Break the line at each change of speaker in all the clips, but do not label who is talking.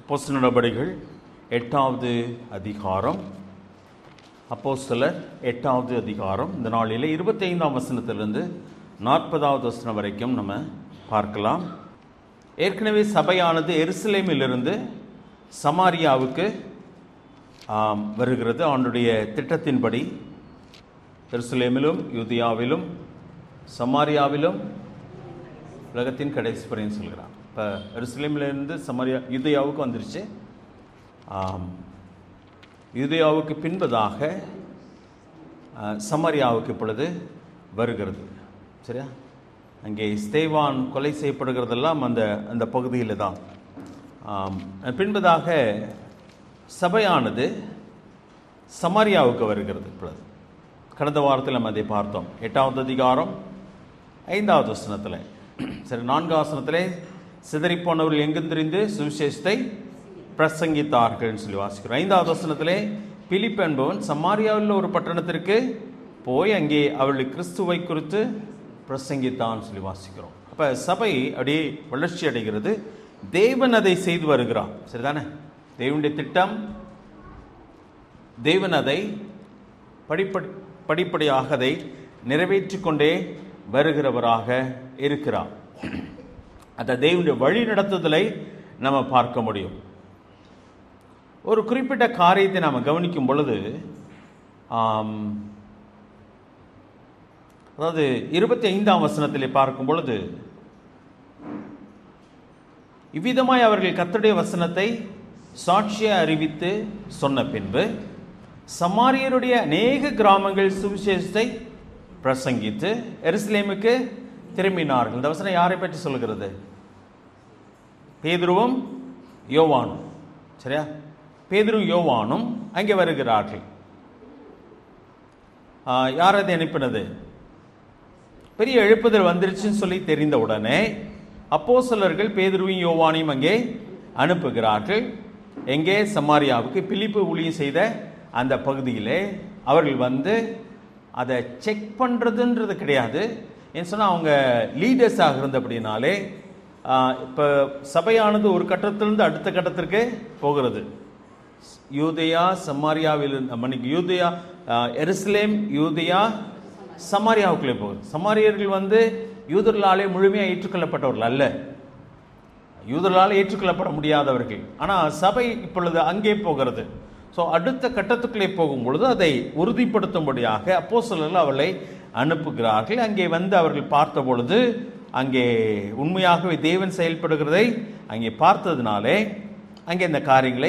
அப்போஸ்தலர் நடபடிகள் 8வது அதிகாரம். அப்போஸ்தலர் 8வது அதிகாரம். இந்த நாளில் 25ஆம் வசனத்திலிருந்து 40வது வசனம் வரைக்கும் நம்ம பார்க்கலாம். ஏற்கனவே சபையானது எருசலேமிலிருந்து சமாரியாவுக்கு வருகிறது. அவனுடைய திட்டத்தின்படி எருசலேமிலும் யூதியாவிலும் சமாரியாவிலும் உலகத்தின் கடைசி பரையும் சொல்கிறான். இப்போ எருசலேமிலிருந்து யூதியாவுக்கு வந்துருச்சு. யூதியாவுக்கு பின்பதாக சமாரியாவுக்கு இப்பொழுது வருகிறது. சரியா? அங்கே ஸ்தேவான் கொலை செய்யப்படுகிறதெல்லாம் அந்த பகுதியில் தான். பின்பதாக சபையானது சமாரியாவுக்கு வருகிறது. இப்பொழுது கடந்த வாரத்தில் நம்ம அதை பார்த்தோம். 8வது அதிகாரம் 5வது வசனத்தில். சரி, 4வது வசனத்திலே சிதறிப்போனவர்கள் எங்கும் திரிந்து சுவிசேஷத்தை பிரசங்கித்தார்கள் சொல்லி வாசிக்கிறோம். 5வது வசனத்திலே பிலிப்பு என்பவன் சமாரியாவில் ஒரு பட்டணத்திற்கு போய் அங்கே அவர்களுக்கு கிறிஸ்துவை குறித்து பிரசங்கித்தான் சொல்லி வாசிக்கிறோம். அப்போ சபை அப்படியே வளர்ச்சி அடைகிறது. தேவன் அதை செய்து வருகிறார். சரிதானே? தேவனுடைய திட்டம். தேவன் அதை படிப்படியாக அதை நிறைவேற்றி கொண்டே வருகிறவராக இருக்கிறார். அந்த தேவனுடைய வழி நடத்துதலை நம்ம பார்க்க முடியும். ஒரு குறிப்பிட்ட காரியத்தை நாம் கவனிக்கும் பொழுது, அதாவது 25ஆம் வசனத்திலே பார்க்கும் பொழுது, இவ்விதமாய் அவர்கள் கர்த்தருடைய வசனத்தை சாட்சியை அறிவித்து சொன்ன பின்பு சமாரியருடைய அநேக கிராமங்கள் சுவிசேஷத்தை பிரசங்கித்து எருசலேமுக்கு திரும்பினார்கள். இந்த வசனம் யாரை பற்றி சொல்கிறது? பேதுருவும் யோவானும். சரியா? பேதுருவும் யோவானும் அங்கே வருகிறார்கள். யார் அதை அனுப்பினது? பெரிய எழுப்புதல் வந்துருச்சுன்னு சொல்லி தெரிந்த உடனே அப்போஸ்தலர்கள் பேதுருவையும் யோவானையும் அங்கே அனுப்புகிறார்கள். எங்கே? சமாரியாவுக்கு. பிலிப்பு ஊழியம் செய்த அந்த பகுதியிலே அவர்கள் வந்து அதை செக் பண்ணுறதுன்றது கிடையாது. ஏன்னு சொன்னால் அவங்க லீடர்ஸாக இருந்தபடினாலே இப்போ சபையானது ஒரு கட்டத்திலிருந்து அடுத்த கட்டத்திற்கு போகிறது. யூதேயா சமாரியாவில் யூதேயா எருசலேம் யூதேயா சமாரியாவுக்குள்ளே போகுது. சமாரியர்கள் வந்து யூதர்களாலே முழுமையாக ஏற்றுக்கொள்ளப்பட்டவர்கள் அல்ல, யூதர்களால் ஏற்றுக்கொள்ளப்பட முடியாதவர்கள். ஆனால் சபை இப்பொழுது அங்கே போகிறது. ஸோ அடுத்த கட்டத்துக்குள்ளே போகும் பொழுது அதை உறுதிப்படுத்தும்படியாக அப்போஸ்தலர்கள் அவளை அனுப்புகிறார்கள். அங்கே வந்து அவர்கள் பார்த்த பொழுது அங்கே உண்மையாகவே தேவன் செயல்படுகிறதை அங்கே பார்த்ததுனாலே அங்கே இந்த காரியங்களை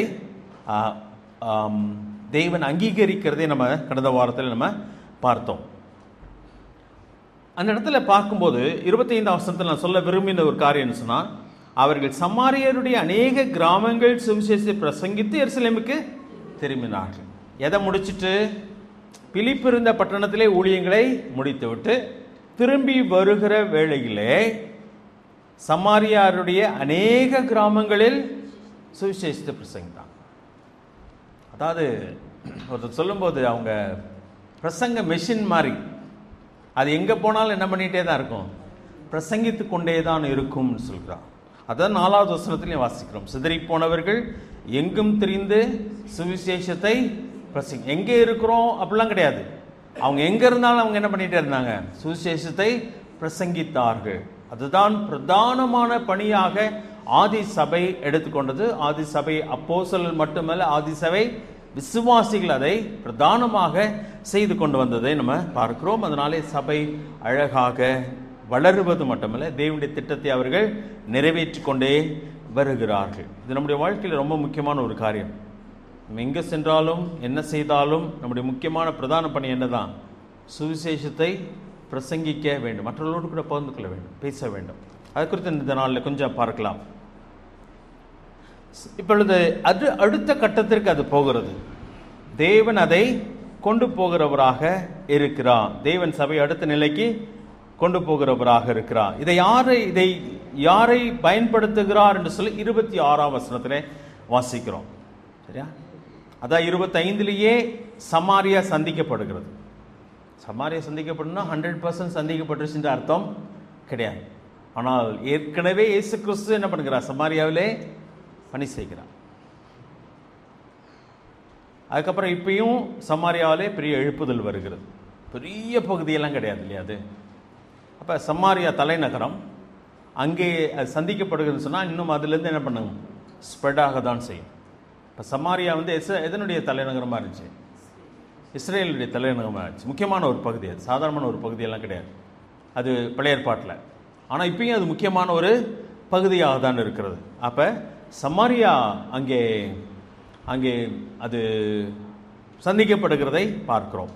தேவன் அங்கீகரிக்கிறதை நம்ம கடந்த வாரத்தில் நம்ம பார்த்தோம். அந்த இடத்துல பார்க்கும்போது 25ஆம் வசனத்தில் நான் சொல்ல விரும்பின ஒரு காரியம் சொன்னால், அவர்கள் சமாரியருடைய அநேக கிராமங்கள் சுவிசேஷத்தை பிரசங்கித்து எருசலேமுக்கு திரும்பினார்கள். எதை முடிச்சுட்டு? பிலிப்பு இருந்த பட்டணத்திலே ஊழியங்களை முடித்துவிட்டு திரும்பி வருகிற வேளையிலே சமாரியாருடைய அநேக கிராமங்களில் சுவிசேஷத்தை பிரசங்கித்தாங்க. அதாவது ஒருத்தர் சொல்லும்போது அவங்க பிரசங்க மெஷின் மாதிரி, அது எங்கே போனாலும் என்ன பண்ணிகிட்டே தான் இருக்கும்? பிரசங்கித்து கொண்டே தான் இருக்கும்னு சொல்கிறார். அதான் 4வது வசனத்திலையும் வாசிக்கிறோம். சிதறி போனவர்கள் எங்கும் திரிந்து சுவிசேஷத்தை எங்கே இருக்கிறோம் அப்படிலாம் கிடையாது. அவங்க எங்கே இருந்தாலும் அவங்க என்ன பண்ணிகிட்டே இருந்தாங்க? சுவிசேஷத்தை பிரசங்கித்தார்கள். அதுதான் பிரதானமான பணியாக ஆதி சபை எடுத்துக்கொண்டது. ஆதி சபை அப்போஸ்தலர்கள் மட்டுமல்ல, ஆதி சபை விசுவாசிகள் அதை பிரதானமாக செய்து கொண்டு வந்ததை நம்ம பார்க்கிறோம். அதனாலே சபை அழகாக வளருவது மட்டுமல்ல, தேவனுடைய திட்டத்தை அவர்கள் நிறைவேற்றி கொண்டே வருகிறார்கள். இது நம்முடைய வாழ்க்கையில் ரொம்ப முக்கியமான ஒரு காரியம். நம்ம எங்கே சென்றாலும் என்ன செய்தாலும் நம்முடைய முக்கியமான பிரதான பணி என்னதான்? சுவிசேஷத்தை பிரசங்கிக்க வேண்டும், மற்றவர்களோடு கூட பகிர்ந்து கொள்ள வேண்டும், பேச வேண்டும். அது குறித்து இந்த நாளில் கொஞ்சம் பார்க்கலாம். இப்பொழுது அது அடுத்த கட்டத்திற்கு அது போகிறது. தேவன் அதை கொண்டு போகிறவராக இருக்கிறார். தேவன் சபை அடுத்த நிலைக்கு கொண்டு போகிறவராக இருக்கிறார். இதை யாரை பயன்படுத்துகிறார் என்று சொல்லி 26ஆம் வசனத்திலே வாசிக்கிறோம். சரியா? அதான் 25லேயே சமாரியா சந்திக்கப்படுகிறது. சமாரியா சந்திக்கப்படணும்னா 100% சந்திக்கப்பட்டுருச்சுன்ற அர்த்தம் கிடையாது. ஆனால் ஏற்கனவே இயேசு கிறிஸ்து என்ன பண்ணுகிறார்? சமாரியாவிலே பணி செய்கிறார். அதுக்கப்புறம் இப்பயும் சமாரியாவிலே பெரிய எழுப்புதல் வருகிறது. பெரிய பகுதியெல்லாம் கிடையாது இல்லையா அது. அப்போ சமாரியா தலைநகரம் அங்கே அது சந்திக்கப்படுகிறதுன்னு சொன்னால் இன்னும் அதுலேருந்து என்ன பண்ணுங்க, ஸ்ப்ரெட்டாக தான் செய்யும். இப்போ சமாரியா வந்து எதனுடைய தலைநகரமாக இருந்துச்சு? இஸ்ரேலுடைய தலைநகரமாக இருந்துச்சு. முக்கியமான ஒரு பகுதி, அது சாதாரணமான ஒரு பகுதியெல்லாம் கிடையாது அது பழைய ஏற்பாட்டில். ஆனால் இப்பயும் அது முக்கியமான ஒரு பகுதியாக தான் இருக்கிறது. அப்போ சமாரியா அங்கே அங்கே அது சந்திக்கப்படுகிறதை பார்க்கிறோம்.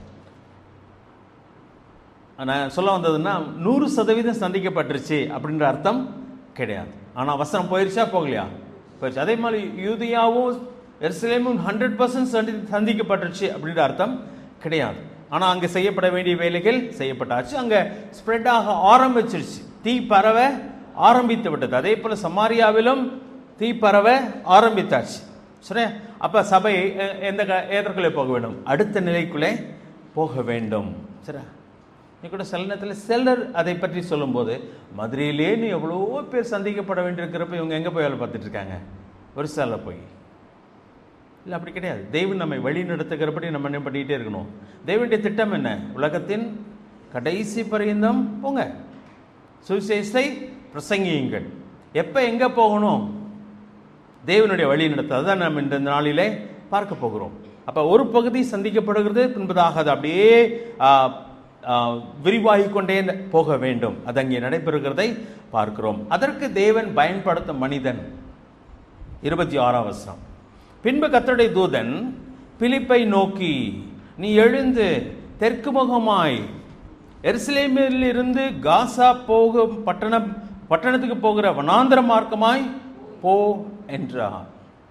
நான் சொல்ல வந்ததுன்னா 100% சந்திக்கப்பட்டுருச்சு அப்படின்ற அர்த்தம் கிடையாது. ஆனால் வசனம் போயிருச்சா போகலையா? போயிடுச்சு. அதே மாதிரி யூதியாவும் எருசலேமும் 100% சந்திக்கப்பட்டுருச்சு அப்படின்ற அர்த்தம் கிடையாது. ஆனால் அங்கே செய்யப்பட வேண்டிய வேலைகள் செய்யப்பட்டாச்சு. அங்கே ஸ்ப்ரெட் ஆக ஆரம்பிச்சிருச்சு, தீ பரவ ஆரம்பித்து விட்டது. அதே போல் சமாரியாவிலும் தீ பரவ ஆரம்பித்தாச்சு. சரி, அப்போ சபை எதற்குள்ளே போக வேண்டும்? அடுத்த நிலைக்குள்ளே போக வேண்டும். சரி, நீ கூட சில நேரத்தில் சிலர் அதை பற்றி சொல்லும்போது மதுரையிலேன்னு எவ்வளோ பேர் சந்திக்கப்பட வேண்டியிருக்கிறப்ப இவங்க எங்கே போய் வேலை பார்த்துட்டு இருக்காங்க? ஒரு சில போய் இல்லை, அப்படி கிடையாது. தெய்வம் நம்மை வழி நடத்துகிறபடி நம்ம என்ன பண்ணிக்கிட்டே இருக்கணும். தெய்வனுடைய திட்டம் என்ன? உலகத்தின் கடைசி பரியந்தம் போங்க, சுவிசேஷத்தை பிரசங்கியுங்கள். எப்போ எங்கே போகணும்? தேவனுடைய வழி நடத்த. அதுதான் நம்ம இந்த நாளிலே பார்க்க போகிறோம். அப்போ ஒரு பகுதி சந்திக்கப்படுகிறது, பின்பதாக அது அப்படியே விரிவாகிக் கொண்டே போக வேண்டும். அது அங்கே நடைபெறுகிறதை பார்க்கிறோம். அதற்கு தேவன் பயன்படுத்தும் மனிதன் 26ஆம் வசனம். பின்பு கர்த்தருடைய தூதன் பிலிப்பை நோக்கி, நீ எழுந்து தெற்கு முகமாய் எருசலேமில் இருந்து காசா போகும் பட்டணத்துக்கு போகிற வனாந்தர மார்க்கமாய் போ என்றார்.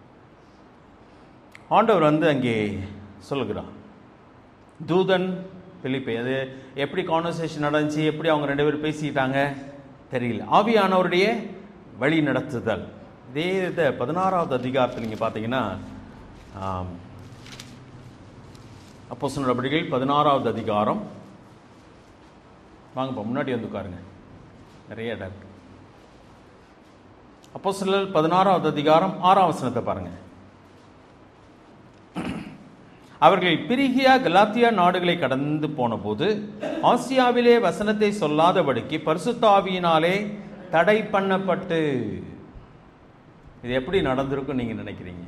ஆண்டவர் வந்து அங்கே சொல்லுகிறார். தூதன் பிலிப்பை, அது எப்படி கான்வர்சேஷன் நடந்துச்சு, எப்படி அவங்க 2 பேரும் பேசிக்கிட்டாங்க தெரியல. ஆவியானவருடைய வழி நடத்துதல். இதே இதை 16வது அதிகாரத்தில் நீங்கள் பார்த்தீங்கன்னா, அப்போஸ்தலர் நடவடிக்கைகள் 16வது அதிகாரம். வாங்கப்பா முன்னாடி வந்து உட்காருங்க, நிறைய இடம் இருக்கு. அப்போஸ்தலர் 16வது அதிகாரம் 6ஆம் வசனத்தை பாருங்க. அவர்கள் பிரிகியா கலாத்தியா நாடுகளை கடந்து போன போது ஆசியாவிலே வசனத்தை சொல்லாதபடிக்கு பரிசுத்த ஆவியினாலே தடை பண்ணப்பட்டு. இது எப்படி நடந்திருக்கும் நீங்க நினைக்கிறீங்க?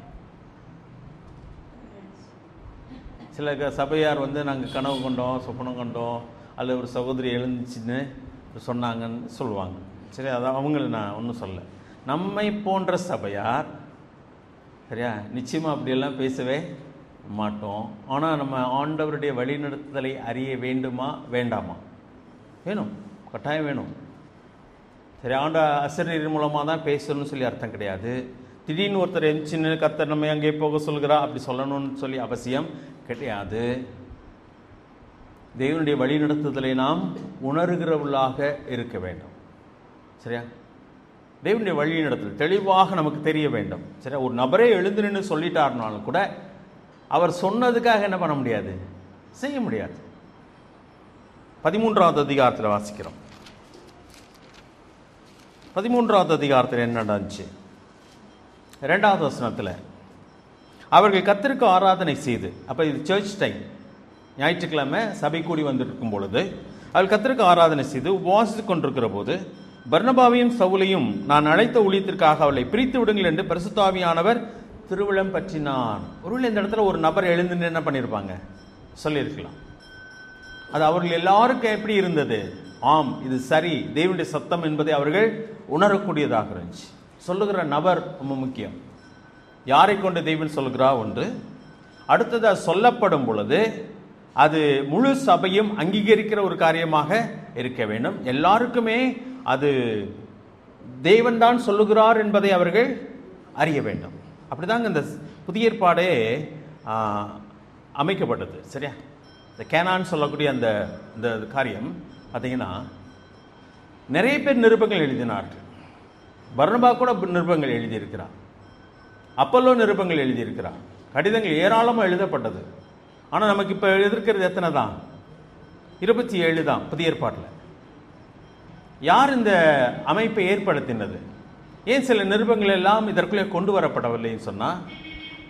சில சபையார் வந்து நாங்கள் கனவு கண்டோம், சொப்பனம் கண்டோம், அல்லது ஒரு சகோதரி எழுந்துச்சுன்னு சொன்னாங்கன்னு சொல்லுவாங்க. சரி, அதான் அவங்கள நான் ஒன்றும் சொல்ல. நம்மை போன்ற சபையார் சரியா நிச்சயமாக அப்படியெல்லாம் பேசவே மாட்டோம். ஆனால் நம்ம ஆண்டவருடைய வழிநடத்துதலை அறிய வேண்டுமா வேண்டாமா? வேணும், கட்டாயம் வேணும். சரி, ஆசிரியர் மூலமாக தான் பேசணும்னு சொல்லி அர்த்தம் கிடையாது. திடீர்னு ஒருத்தர் எந்திச்சின்னு கர்த்தர் நம்ம அங்கே போக சொல்கிறா அப்படி சொல்லணும்னு சொல்லி அவசியம் கிடையாது. தேவனுடைய வழிநடத்துதலை நாம் உணர்கிறவர்களாக இருக்க வேண்டும். சரியா, தேவனுடைய வழி நடத்துதல் தெளிவாக நமக்கு தெரிய வேண்டும். சரியா, ஒரு நபரே எழுந்து நின்று சொல்லிட்டாருனாலும் கூட அவர் சொன்னதுக்காக என்ன பண்ண முடியாது, செய்ய முடியாது. 13வது அதிகாரத்தில் வாசிக்கிறோம். 13வது அதிகாரத்தில் என்ன நடந்துச்சு? 2வது வசனத்தில் அவர்கள் கர்த்தருக்கு ஆராதனை செய்து, அப்போ இது சர்ச் டைம், ஞாயிற்றுக்கிழமை சபை கூடி வந்திருக்கும் பொழுது அவர்கள் கர்த்தருக்கு ஆராதனை செய்து உபவாசித்துக் கொண்டிருக்கிற போது பர்னபாவையும் சவுலையும் நான் அழைத்த ஊழியத்திற்காக அவளை பிரித்து விடுங்கள் என்று பரிசுத்த ஆவியானவர் திருவிழம் பற்றினான். ஒருவேளை இந்த இடத்துல ஒரு நபர் எழுந்து என்ன பண்ணியிருப்பாங்க, சொல்லியிருக்கலாம். அது அவர்கள் எல்லாருக்கும் எப்படி இருந்தது? ஆம், இது சரி, தேவனுடைய சத்தம் என்பதை அவர்கள் உணரக்கூடியதாக இருந்துச்சு. சொல்லுகிற நபர் ரொம்ப முக்கியம். யாரை கொண்டு தேவன் சொல்லுகிறா ஒன்று, அடுத்தது அது சொல்லப்படும் பொழுது அது முழு சபையும் அங்கீகரிக்கிற ஒரு காரியமாக இருக்க வேண்டும். எல்லாருக்குமே அது தேவன் தான் சொல்லுகிறார் என்பதை அவர்கள் அறிய வேண்டும். அப்படிதாங்க இந்த புதிய ஏற்பாடே அமைக்கப்பட்டது. சரியா, இந்த கேனான்னு சொல்லக்கூடிய அந்த இந்த காரியம் பார்த்தீங்கன்னா நிறைய பேர் நிருபங்கள் எழுதினார்கள். பர்னபா கூட நிருபங்கள் எழுதியிருக்கிறார், அப்பல்லோ நிருபங்கள் எழுதியிருக்கிறார், கடிதங்கள் ஏராளமாக எழுதப்பட்டது. ஆனால் நமக்கு இப்போ எதிர்க்கிறது எத்தனை தான்? 27 தான் புதிய ஏற்பாட்டில். யார் இந்த அமைப்பை ஏற்படுத்தினது? ஏன் சில நிருபங்கள் எல்லாம் இதற்குள்ளே கொண்டு வரப்படவில்லைன்னு சொன்னால்,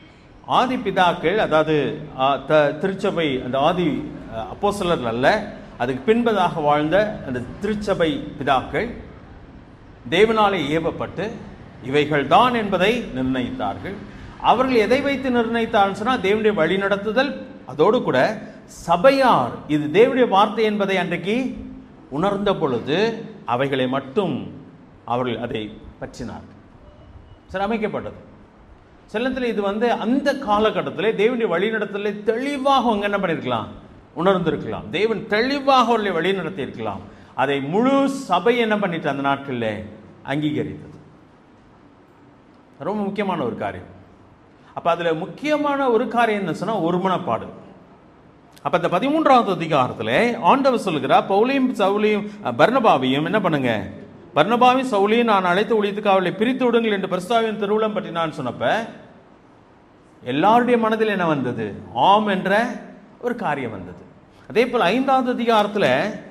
ஆதி பிதாக்கள், அதாவது திருச்சபை, அந்த ஆதி அப்போஸ்தலர்கள் அல்ல, அதுக்கு பின்பதாக வாழ்ந்த அந்த திருச்சபை பிதாக்கள் தேவனாலே ஏவப்பட்டு இவைகள் தான் என்பதை நிர்ணயித்தார்கள். அவர்கள் எதை வைத்து நிர்ணயித்தார்கள் சொன்னால் தேவனுடைய வழி நடத்துதல், அதோடு கூட சபையார் இது தேவனுடைய வார்த்தை என்பதை அன்றைக்கு உணர்ந்த பொழுது அவைகளை மட்டும் அவர்கள் அதை பற்றினார்கள். சரி, அமைக்கப்பட்டது. செல்லத்தில் இது அந்த காலகட்டத்தில் தேவனுடைய வழிநடத்தலை தெளிவாக அவங்க என்ன பண்ணியிருக்கலாம், உணர்ந்திருக்கலாம். தேவன் தெளிவாக அவர்களை வழி நடத்தி இருக்கலாம். அதை முழு சபை என்ன பண்ணிட்டு அந்த நாட்களில் அங்கீகரித்தது. ரொம்ப முக்கியமான ஒரு காரியம். அப்ப அதுல முக்கியமான ஒரு காரியம் என்ன சொன்னா ஒருமனப்பாடு. அப்ப இந்த 13வது அதிகாரத்தில் ஆண்டவர் சொல்லுகிறார், பவுலையும் சவுலையும் பர்னபாவையும் என்ன பண்ணுங்க, பர்னபாவையும் சவுலையும் நான் அழைத்து ஊழியத்துக்கு அவர்களை பிரித்து விடுங்கள் என்று பரிசுத்தாவியின் திருவுளம் பற்றி நான் சொன்னப்ப எல்லாருடைய மனதில் என்ன வந்தது, ஆம் என்ற ஒரு காரியம் வந்தது. அதே போல் 5வது அதிகாரத்தில்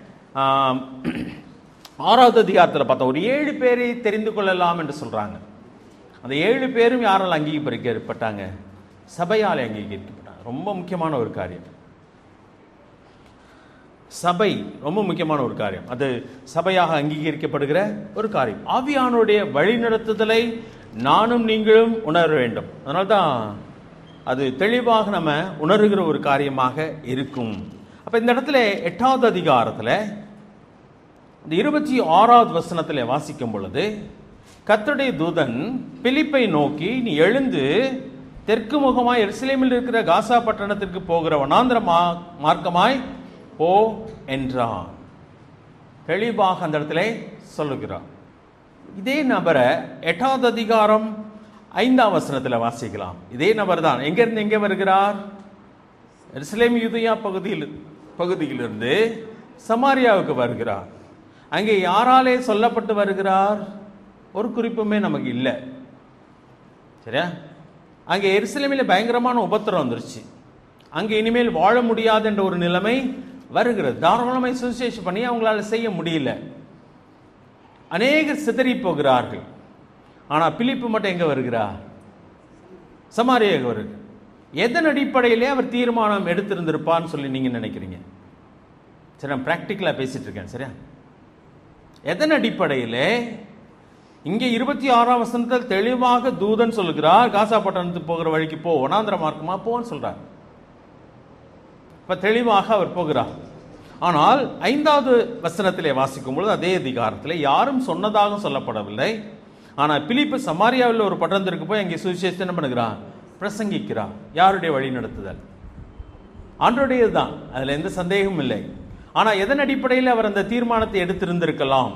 6வது அதிகாரத்தில் பார்த்தா ஒரு 7 பேரை தெரிந்து கொள்ளலாம் என்று சொல்றாங்க. அந்த 7 பேரும் யாரால் அங்கீகரிக்கப்பட்டாங்க, சபையால் அங்கீகரிக்கப்பட்டாங்க. ரொம்ப முக்கியமான ஒரு காரியம். சபை ரொம்ப முக்கியமான ஒரு காரியம். அது சபையாக அங்கீகரிக்கப்படுகிற ஒரு காரியம். ஆவியானுடைய வழிநடத்துதலை நானும் நீங்களும் உணர வேண்டும். அதனால்தான் அது தெளிவாக நம்ம உணர்கிற ஒரு காரியமாக இருக்கும். அப்ப இந்த இடத்துல 8வது அதிகாரத்தில் 26வது வசனத்தில் வாசிக்கும் பொழுது, கர்த்தருடைய தூதன் பிலிப்பை நோக்கி, நீ எழுந்து தெற்கு முகமாய் எருசலேமில் இருக்கிற காசா பட்டணத்திற்கு போகிற வனாந்திர மார்க்கமாய் போ என்றான். தெளிவாக அந்த இடத்துல சொல்லுகிறார். இதே நபரை 8வது அதிகாரம் 5ஆம் வசனத்தில் வாசிக்கலாம். இதே நபர் தான் எங்கிருந்து எங்கே வருகிறார், எருசலேம் யூதேயா பகுதியிலிருந்து சமாரியாவுக்கு வருகிறார். அங்கே யாராலே சொல்லப்பட்டு வருகிறார், ஒரு குறிப்புமே நமக்கு இல்லை. சரியா? அங்கே எருசலேமில் பயங்கரமான உபத்திரம் வந்துருச்சு. அங்கே இனிமேல் வாழ முடியாது என்ற ஒரு நிலைமை வருகிறது. தாராளமாய் சுவிசேஷம் பண்ணி அவங்களால செய்ய முடியல. அநேகர் சிதறி போகிறார்கள். ஆனால் பிலிப்பு மட்டும் எங்க வருகிறார், சமாரியாவுக்கு வருகிறார். எதன் அடிப்படையிலே அவர் தீர்மானம் எடுத்திருந்திருப்பான்னு சொல்லி நீங்க நினைக்கிறீங்க? சரி, நான் பிராக்டிக்கலா பேசிட்டு இருக்கேன். சரியா? எதன் அடிப்படையிலே? இங்கே 26ஆம் வசனத்தில் தெளிவாக தூதன் சொல்லுகிறார், காசா பட்டணத்துக்கு போகிற வழிக்கு போ, வனாந்திர மார்க்கமா போன்னு சொல்றார். இப்ப தெளிவாக அவர் போகிறார். ஆனால் 5வது வசனத்திலே வாசிக்கும் பொழுது அதே அதிகாரத்தில் யாரும் சொன்னதாக சொல்லப்படவில்லை. ஆனால் பிலிப்பு சமாரியாவில் ஒரு பட்டணத்திற்கு போய் அங்கே சுவிசேஷத்தை என்ன பண்ணுகிறார், பிரசங்கிக்கிறார். யாருடைய வழி நடத்துதல்? ஆண்டவருடையது தான், அதுல எந்த சந்தேகமும் இல்லை. ஆனால் எதன் அடிப்படையில் அவர் அந்த தீர்மானத்தை எடுத்திருந்திருக்கலாம்?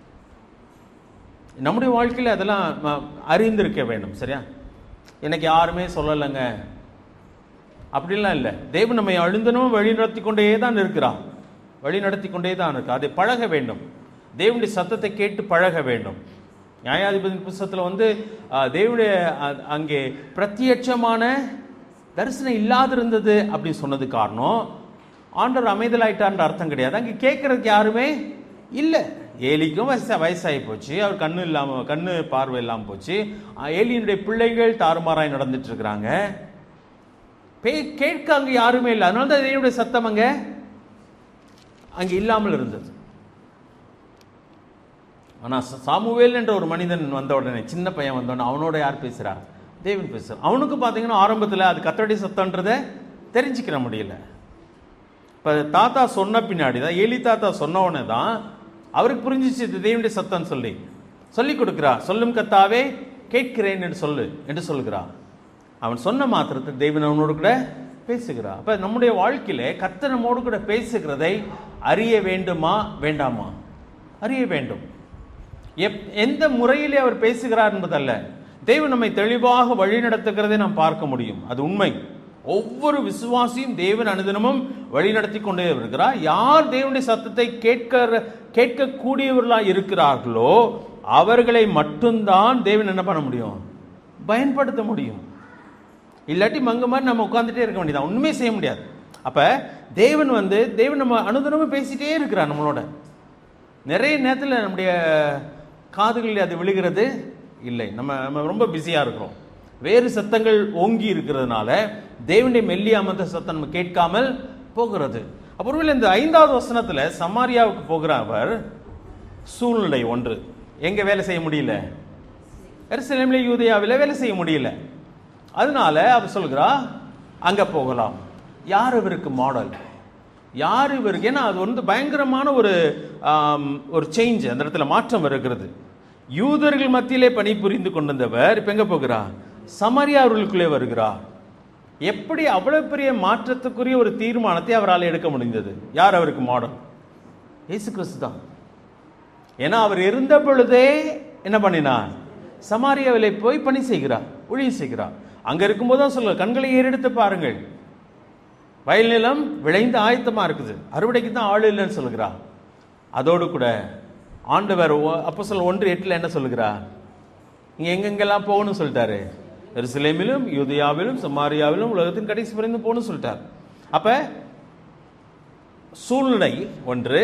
நம்முடைய வாழ்க்கையில் அதெல்லாம் அறிந்திருக்க வேண்டும். சரியா? எனக்கு யாருமே சொல்லலைங்க அப்படிலாம் இல்லை. தேவன் நம்மை அழுந்தனும் வழி நடத்தி கொண்டே தான் இருக்கிறார், வழி நடத்தி கொண்டே தான் இருக்கு. அதை பழக வேண்டும். தேவனுடைய சத்தத்தை கேட்டு பழக வேண்டும். நியாயாதிபதி புத்தகத்தில் தேவனுடைய அங்கே பிரத்யட்சமான தரிசனம் இல்லாதிருந்தது அப்படின்னு சொன்னது காரணம் ஆண்டவர் அமைதலாயிட்டான்ற அர்த்தம் கிடையாது. அங்கே கேட்கறதுக்கு யாருமே இல்லை. ஏலிக்கும் வயசாகி போச்சு, அவர் கண்ணு பார்வை இல்லாமல் போச்சு. ஏலியினுடைய பிள்ளைகள் தாறுமாறாய் நடந்துட்டு இருக்கிறாங்க. கேட்க அங்கே யாருமே இல்லை. அதனால தான் தேவனுடைய சத்தம் அங்கே இல்லாமல் இருந்தது. ஆனால் சாமுவேல் என்ற ஒரு மனிதன் வந்த உடனே, சின்ன பையன் வந்த உடனே அவனோட யார் பேசுறா, தேவன் பேசுற. அவனுக்கு பார்த்தீங்கன்னா ஆரம்பத்தில் அது கர்த்தருடைய சத்தம்ன்றதை தெரிஞ்சுக்கிற முடியல. இப்போ தாத்தா சொன்ன பின்னாடி தான், ஏலி தாத்தா சொன்ன உடனே தான் அவருக்கு புரிஞ்சிச்சு இது தேவனுடைய சத்தம் சொல்லி கொடுக்கிறா. சொல்லும் கர்த்தாவே கேட்கிறேன் என்று சொல்லுகிறார். அவன் சொன்ன மாத்திரத்தை தேவன் அவனோடு கூட பேசுகிறார். அப்ப நம்முடைய வாழ்க்கையில கர்த்தர் நம்மோடு கூட பேசுகிறதை அறிய வேண்டுமா வேண்டாமா? அறிய வேண்டும். எந்த முறையிலே அவர் பேசுகிறார் என்பதல்ல, தேவன் நம்மை தெளிவாக வழி நடத்துகிறதை நாம் பார்க்க முடியும். அது உண்மை. ஒவ்வொரு விசுவாசியும் தேவன் அனுதினமும் வழி நடத்தி கொண்டே இருக்கிறார். யார் தேவனுடைய சத்தத்தை கேட்கக்கூடியவர்களாக இருக்கிறார்களோ அவர்களை மட்டும்தான் தேவன் என்ன பண்ண முடியும், பயன்படுத்த முடியும். இல்லாட்டி மங்க மாதிரி நம்ம உட்காந்துட்டே இருக்க வேண்டியதான், ஒண்ணுமே செய்ய முடியாது. அப்ப தேவன் நம்ம அனுதினமும் பேசிட்டே இருக்கிறார் நம்மளோட. நிறைய நேரத்தில் நம்முடைய காதுகளில் அது விழுகிறது இல்லை. நம்ம ரொம்ப பிஸியாக இருக்கிறோம், வேறு சத்தங்கள் ஓங்கி இருக்கிறதுனால தேவனுடைய மெல்லிய அமர்ந்த சத்தம் நம்ம கேட்காமல் போகிறது. அப்புறமேல இந்த 5வது வசனத்துல சமாரியாவுக்கு போகிற அவர் சூழ்நிலை ஒன்று, எங்க வேலை செய்ய முடியல, எருசலேமிலே யூதேயாவிலே வேலை செய்ய முடியல. அதனால அவர் சொல்கிறா அங்க போகலாம். யார் இவருக்கு மாடல், யார் இவருக்கு? ஏன்னா அது வந்து பயங்கரமான ஒரு சேஞ்ச், அந்த இடத்துல மாற்றம் இருக்கிறது. யூதர்கள் மத்தியிலே பணிபுரிந்து கொண்டிருந்தவர் இப்ப எங்க போகிறார்? சமாரியாவர்களுக்குள்ளே வருகிறார். எப்படி அவ்வளவு பெரிய மாற்றத்துக்குரிய ஒரு தீர்மானத்தை அவரால் எடுக்க முடிந்தது? யார் அவருக்கு மாடல்? இயேசு கிறிஸ்து தான். ஏன்னா அவர் இருந்த பொழுதே என்ன பண்ணினார்? சமாரியாவிலே போய் பணி செய்கிறார், ஊழியம் செய்கிறார். அங்க இருக்கும்போது தான் சொல்ல, கண்களை ஏறெடுத்து பாருங்கள், வயல் நிலம் விளைந்து ஆயத்தமா இருக்குது, அறுவடைக்கு தான் ஆள் இல்லைன்னு சொல்லுகிறார். அதோடு கூட ஆண்டவர் அப்போஸ்தலர் 1:8 என்ன சொல்லுகிறார்? நீங்க எங்கெங்கெல்லாம் போகணும்னு சொல்லிட்டாரு. எருசலேமிலும் யூதேயாவிலும் சமாரியாவிலும் உலகத்தின் கடைசி வரைக்கும் போகணும்னு சொல்லிட்டார். அப்ப சூழ்நிலை ஒன்று,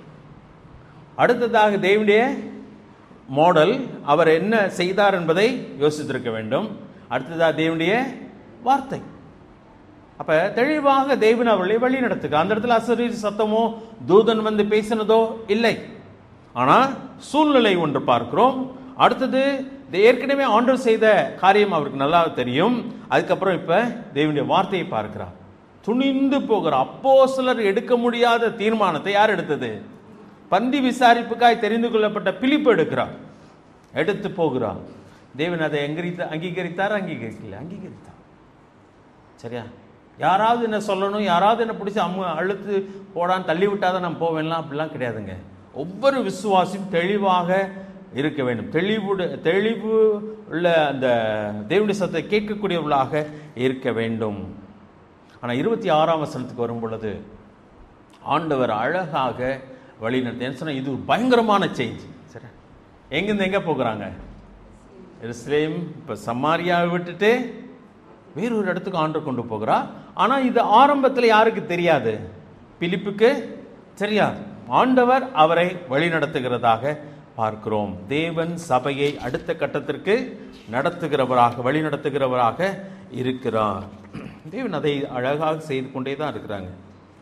அடுத்ததாக தேவனுடைய மாடல், அவர் என்ன செய்தார் என்பதை யோசித்திருக்க வேண்டும். அடுத்ததாக தேவனுடைய வார்த்தை. அப்ப தெளிவாக தேவன் அவர்களை வழி நடத்துக. அந்த இடத்துல அசரீரி சத்தமோ தூதன் வந்து பேசினதோ இல்லை. ஆனா சூழ்நிலை ஒன்று பார்க்கிறோம். அடுத்தது ஏற்கனவே ஆண்டவர் செய்த காரியம் அவருக்கு நல்லா தெரியும். அதுக்கப்புறம் இப்ப தேவனுடைய வார்த்தையை பார்க்கிறார். துணிந்து போகிறார். அப்போஸ்தலர் எடுக்க முடியாத தீர்மானத்தை யார் எடுத்தது? பந்தி விசாரிப்புக்காய் தெரிந்து கொள்ளப்பட்ட பிலிப்பு எடுக்கிறார், எடுத்து போகிறார். தேவன் அதை அங்கீகரித்தார், அங்கீகரித்தார். சரியா? யாராவது என்ன சொல்லணும், யாராவது என்ன பிடிச்சி அழுத்து போடான்னு தள்ளி விட்டாதான் நம்ம போவேன்லாம் அப்படிலாம் கிடையாதுங்க. ஒவ்வொரு விசுவாசியும் தெளிவாக இருக்க வேண்டும். தெளிவு உள்ள அந்த தேவனுடைய சத்தத்தை கேட்கக்கூடியவர்களாக இருக்க வேண்டும். ஆனால் 26ஆம் வசனத்துக்கு வரும் பொழுது ஆண்டவர் அழகாக வழி நடத்தி சொன்ன, இது பயங்கரமான சேஞ்ச். சரி, எங்கிருந்து எங்க போகிறாங்க? எருசலேம் இப்ப சமாரியாவை விட்டுட்டு வேறொரு இடத்துக்கு ஆண்டவர் கொண்டு போகிறார். ஆனா இது ஆரம்பத்தில் யாருக்கு தெரியாது? பிலிப்புக்கு தெரியாது. ஆண்டவர் அவரை வழி நடத்துகிறதாக பார்க்கிறோம். தேவன் சபையை அடுத்த கட்டத்திற்கு நடத்துகிறவராக, வழி நடத்துகிறவராக இருக்கிறார். தேவன் அதை அழகாக செய்து கொண்டே தான் இருக்கிறாங்க.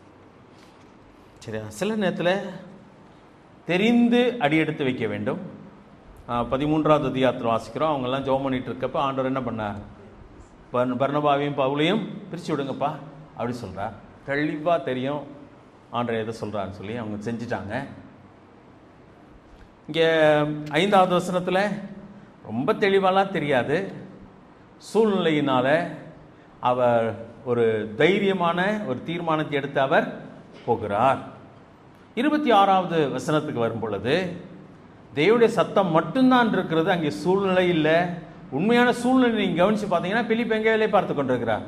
சரியா? சில நேரத்தில் தெரிந்து அடியெடுத்து வைக்க வேண்டும். 13வது அதிகாரத்தில் வாசிக்கிறோம். அவங்கெல்லாம் ஜெபம் பண்ணிட்டு இருக்கப்ப ஆண்டவர் என்ன பண்ணார்? பர்னபாவையும் பவுலையும் பிரித்து விடுங்கப்பா அப்படி சொல்கிறார். தெளிவாக தெரியும் ஆண்டவர் எதை சொல்கிறான்னு சொல்லி அவங்க செஞ்சிட்டாங்க. இங்கே 5வது வசனத்தில் ரொம்ப தெளிவாலாம் தெரியாது. சூழ்நிலையினால அவர் ஒரு தைரியமான ஒரு தீர்மானத்தை எடுத்து அவர் போகிறார். 26வது வசனத்துக்கு வரும் பொழுது தேவனுடைய சத்தம் மட்டும்தான் இருக்கிறது, அங்கே சூழ்நிலை இல்லை. உண்மையான சூழ்நிலை நீங்கள் கவனித்து பார்த்தீங்கன்னா பிலிப்பு எங்கே வேலை பார்த்து கொண்டிருக்கிறார்?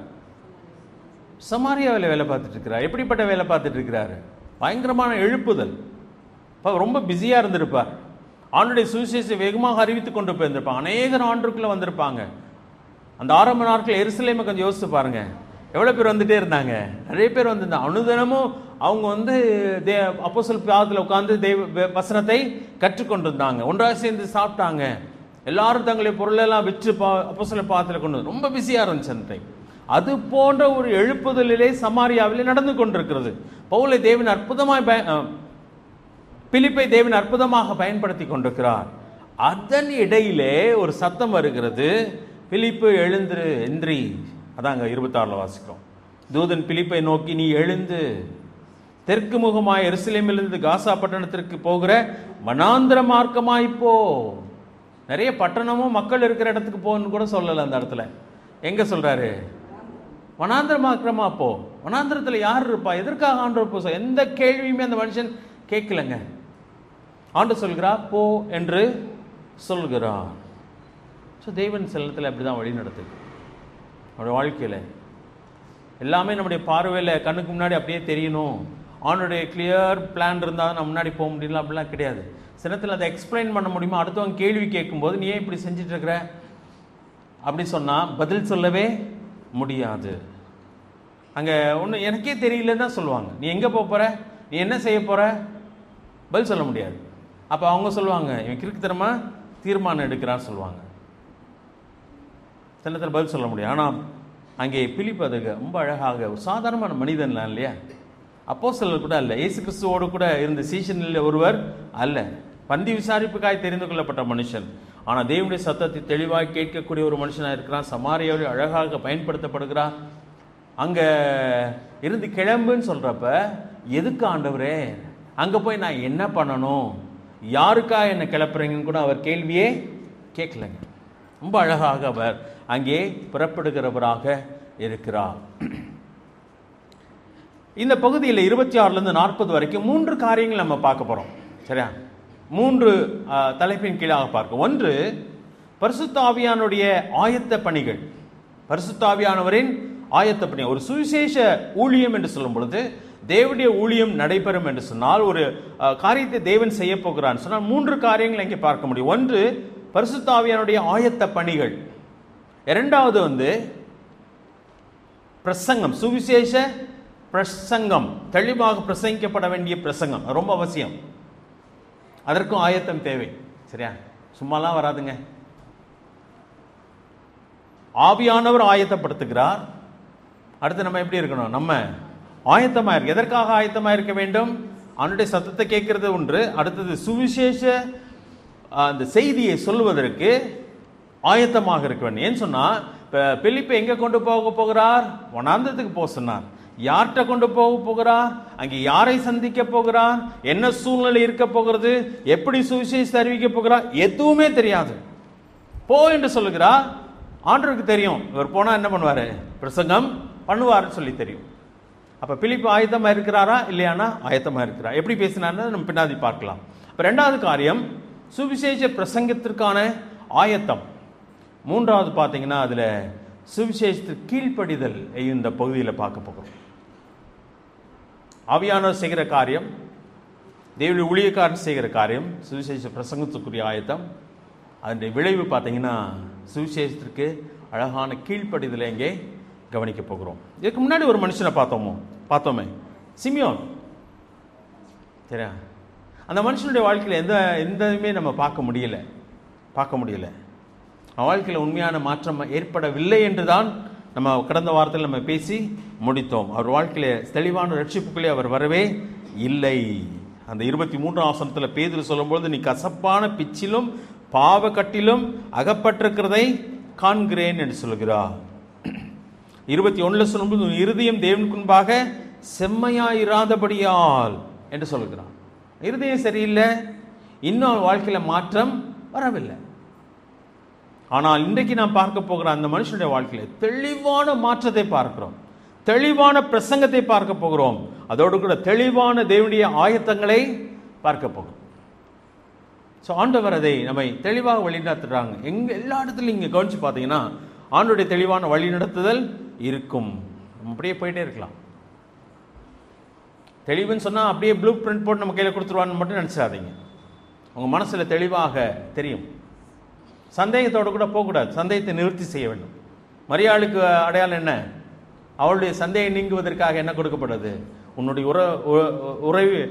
சமாரியாவில் வேலை பார்த்துட்டு இருக்கிறார். எப்படிப்பட்ட வேலை பார்த்துட்டு இருக்கிறாரு? பயங்கரமான எழுப்புதல். இப்போ ரொம்ப பிஸியாக இருந்திருப்பார். ஆண்டுடைய சுவிசேஷத்தை வேகமாக அறிவித்து கொண்டு போயிருந்திருப்பாங்க. அநேக ஆண்டுக்குள்ளே வந்திருப்பாங்க. அந்த ஆரம்ப நாட்கள் எருசலேமை கொஞ்சம் யோசித்து பாருங்க, எவ்வளோ பேர் வந்துட்டே இருந்தாங்க. நிறைய பேர் வந்திருந்தாங்க. அனுதினமும் அவங்க அப்போஸ்தலர் பாதத்தில் உட்கார்ந்து வசனத்தை கற்றுக்கொண்டிருந்தாங்க. ஒன்றாக சேர்ந்து சாப்பிட்டாங்க. எல்லாரும் தங்களுடைய பொருளெல்லாம் விற்று அப்போஸ்தலர் பாதத்தில் கொண்டு ரொம்ப பிஸியாக இருந்துச்சு அந்த டைம். அது போன்ற ஒரு எழுப்புதலிலே சமாரியாவிலே நடந்து கொண்டிருக்கிறது. பவுலை தேவன் அற்புதமாய் பிலிப்பை தேவன் அற்புதமாக பயன்படுத்தி கொண்டிருக்கிறார். அதன் இடையிலே ஒரு சத்தம் வருகிறது, பிலிப்பு எழுந்து எந்திரி. அதாங்க 26 வாசிக்கிறோம். தூதன் பிலிப்பை நோக்கி, நீ எழுந்து தெற்கு முகமாய் எருசலேமிலிருந்து காசா பட்டணத்திற்கு போகிற வனாந்திர மார்க்கமாய் போ. நிறைய பட்டணமும் மக்கள் இருக்கிற இடத்துக்கு போன்னு கூட சொல்லலை. அந்த இடத்துல எங்க சொல்றாரு? வனாந்திர மார்க்கமா போ. வனாந்திரத்தில் யார் இருப்பா? எதற்காக ஆண்டவர் போ? எந்த கேள்வியுமே அந்த மனுஷன் கேட்கலங்க. ஆண்டவர் சொல்கிறார் போ என்று சொல்கிறார். ஸோ தேவன் செல்லத்தில் அப்படி தான் வழி நடத்துது. நம்முடைய வாழ்க்கையில் எல்லாமே நம்முடைய பார்வையில் கண்ணுக்கு முன்னாடி அப்படியே தெரியணும், ஆண்டோடைய கிளியர் பிளான் இருந்தால் நம்ம முன்னாடி போக முடியல அப்படிலாம் கிடையாது. சிலத்தில் அதை எக்ஸ்பிளைன் பண்ண முடியுமா? அடுத்தவங்க கேள்வி கேட்கும்போது நீ ஏன் இப்படி செஞ்சுட்டு இருக்கிற அப்படி சொன்னால் பதில் சொல்லவே முடியாது. அங்கே ஒன்று எனக்கே தெரியலன்னு தான் சொல்லுவாங்க. நீ எங்கே போகிற, நீ என்ன செய்ய போகிற, பதில் சொல்ல முடியாது. அப்போ அவங்க சொல்லுவாங்க, இவன் கிறுக்குத்தனமா தீர்மானம் எடுக்கிறான்னு சொல்லுவாங்க. சின்னத்தில் பதில் சொல்ல முடியும். ஆனால் அங்கே பிலிப்பு அதுக்கு ரொம்ப அழகாக, ஒரு சாதாரணமான மனிதன்லாம் இல்லையா, அப்போஸ்தலர் கூட அல்ல, இயேசு கிறிஸ்துவோடு கூட இருந்த சீஷனில் ஒருவர் அல்ல, பந்தி விசாரிப்புக்காய் தெரிந்து கொள்ளப்பட்ட மனுஷன். ஆனால் தேவனுடைய சத்தத்தை தெளிவாக கேட்கக்கூடிய ஒரு மனுஷனாக இருக்கிறான். சமாரியாவில் அழகாக பயன்படுத்தப்படுகிறான். அங்கே இருந்து கிளம்புன்னு சொல்கிறப்ப, எதுக்கு ஆண்டவரே, அங்கே போய் நான் என்ன பண்ணணும், யாருக்கா என்னை கிளப்புறீங்கன்னு கூட அவர் கேள்வியே கேட்கலைங்க. ரொம்ப அழகாக அவர் அங்கே புறப்படுகிறவராக இருக்கிறார். இந்த பகுதியில் 26லேருந்து 40 வரைக்கும் 3 காரியங்கள் நம்ம பார்க்க போகிறோம். சரியா? 3 தலைப்பின் கீழாக பார்க்க. ஒன்று, பரிசுத்த ஆவியானுடைய ஆயத்த பணிகள். பரிசுத்த ஆவியானவரின் ஆயத்த பணி. ஒரு சுவிசேஷ ஊழியம் என்று சொல்லும் பொழுது, தேவனுடைய ஊழியம் நடைபெறும் என்று சொன்னால், ஒரு காரியத்தை தேவன் செய்ய போகிறான்னு சொன்னால் 3 காரியங்கள் இங்கே பார்க்க முடியும். ஒன்று, பரிசுத்த ஆவியானுடைய ஆயத்த பணிகள். இரண்டாவது பிரசங்கம், சுவிசேஷ பிரசங்கம், தெளிவாக பிரசங்கிக்கப்பட வேண்டிய பிரசங்கம் ரொம்ப அவசியம். அதற்கும் ஆயத்தம் தேவை. சரியா? சும்மாலாம் வராதுங்க. ஆவியானவர் ஆயத்தப்படுத்துகிறார். அடுத்து நம்ம எப்படி இருக்கணும்? நம்ம ஆயத்தமாக இருக்கு. எதற்காக ஆயத்தமாக இருக்க வேண்டும்? அவனுடைய சத்தத்தை கேட்கறது ஒன்று. அடுத்தது சுவிசேஷ அந்த செய்தியை சொல்வதற்கு ஆயத்தமாக இருக்க வேண்டும். ஏன்னு சொன்னால், இப்போ பிலிப்பை எங்கே கொண்டு போக போகிறார்? வனாந்தரத்துக்கு போக சொன்னார். யார்கிட்ட கொண்டு போக போகிறார்? அங்கே யாரை சந்திக்க போகிறார்? என்ன சூழ்நிலை இருக்க போகிறது? எப்படி சுவிசேஷத்தை அறிவிக்க போகிறார்? எதுவுமே தெரியாது. போ என்று சொல்லுகிறார். ஆண்டவருக்கு தெரியும், இவர் போனால் என்ன பண்ணுவார், பிரசங்கம் பண்ணுவார்னு சொல்லி தெரியும். அப்போ பிலிப்பு ஆயத்தமாக இருக்கிறாரா இல்லையானா? ஆயத்தமாக இருக்கிறார். எப்படி பேசினார்னு நம்ம பின்னாடி பார்க்கலாம். இப்போ ரெண்டாவது காரியம், சுவிசேஷ பிரசங்கத்திற்கான ஆயத்தம். மூன்றாவது பார்த்தீங்கன்னா, அதில் சுவிசேஷத்திற்கு கீழ்ப்படிதல் இந்த பகுதியில் பார்க்க போகிறோம். ஆவியானவர் செய்கிற காரியம், தேவனுடைய ஊழியக்காரன் செய்கிற காரியம், சுவிசேஷ பிரசங்கத்துக்குரிய ஆயத்தம். அதனுடைய விளைவு பார்த்தீங்கன்னா, சுவிசேஷத்திற்கு அழகான கீழ்ப்படிதலை இங்கே கவனிக்க போகிறோம். இதுக்கு முன்னாடி ஒரு மனுஷனை பார்த்தோமே, சிமியோன். சரியா? அந்த மனுஷனுடைய வாழ்க்கையில் எந்தமே நம்ம பார்க்க முடியல. அவன் வாழ்க்கையில் உண்மையான மாற்றம் ஏற்படவில்லை என்று தான் நம்ம கடந்த வாரத்தில் நம்ம பேசி முடித்தோம். அவர் வாழ்க்கையில் தெளிவான ரட்சிப்புக்குள்ளே அவர் வரவே இல்லை. அந்த 23ஆம் வசனத்தில் பேதுரு சொல்லும்போது, நீ கசப்பான பிச்சிலும் பாவக்கட்டிலும் அகப்பட்டிருக்கிறதை காண்கிறேன் என்று சொல்கிறார். 21 சொல்லும்போது, இருதயம் தேவனுக்கு முன்பாக செம்மையாயிராதபடியால் என்று சொல்கிறார். இருதயம் சரியில்லை, இன்னும் வாழ்க்கையில் மாற்றம் வரவில்லை. ஆனால் இன்றைக்கு நாம் பார்க்க போகிற அந்த மனுஷனுடைய வாழ்க்கையில் தெளிவான மாற்றத்தை பார்க்கிறோம், தெளிவான பிரசங்கத்தை பார்க்க போகிறோம். அதோடு கூட தெளிவான தேவனுடைய ஆயத்தங்களை பார்க்க போகிறோம். ஸோ ஆண்டவர் அதை நம்மை தெளிவாக வழிநடத்துறாங்க. எல்லா இடத்துலையும் இங்கே கவனிச்சு பார்த்தீங்கன்னா, ஆண்டவருடைய தெளிவான வழி நடத்துதல் இருக்கும். நம்ம அப்படியே போயிட்டே இருக்கலாம். தெளிவுன்னு சொன்னால் அப்படியே ப்ளூ பிரிண்ட் போட்டு நம்ம கையில் கொடுத்துருவான்னு மட்டும் நினச்சாதீங்க. உங்கள் மனசில் தெளிவாக தெரியும். சந்தேகத்தோடு கூட போகக்கூடாது. சந்தேகத்தை நிவர்த்தி செய்ய வேண்டும். மரியாளுக்கு அடையாளம் என்ன? அவளுடைய சந்தேகம் நீங்குவதற்காக என்ன கொடுக்கப்படுது? உன்னுடைய உறவு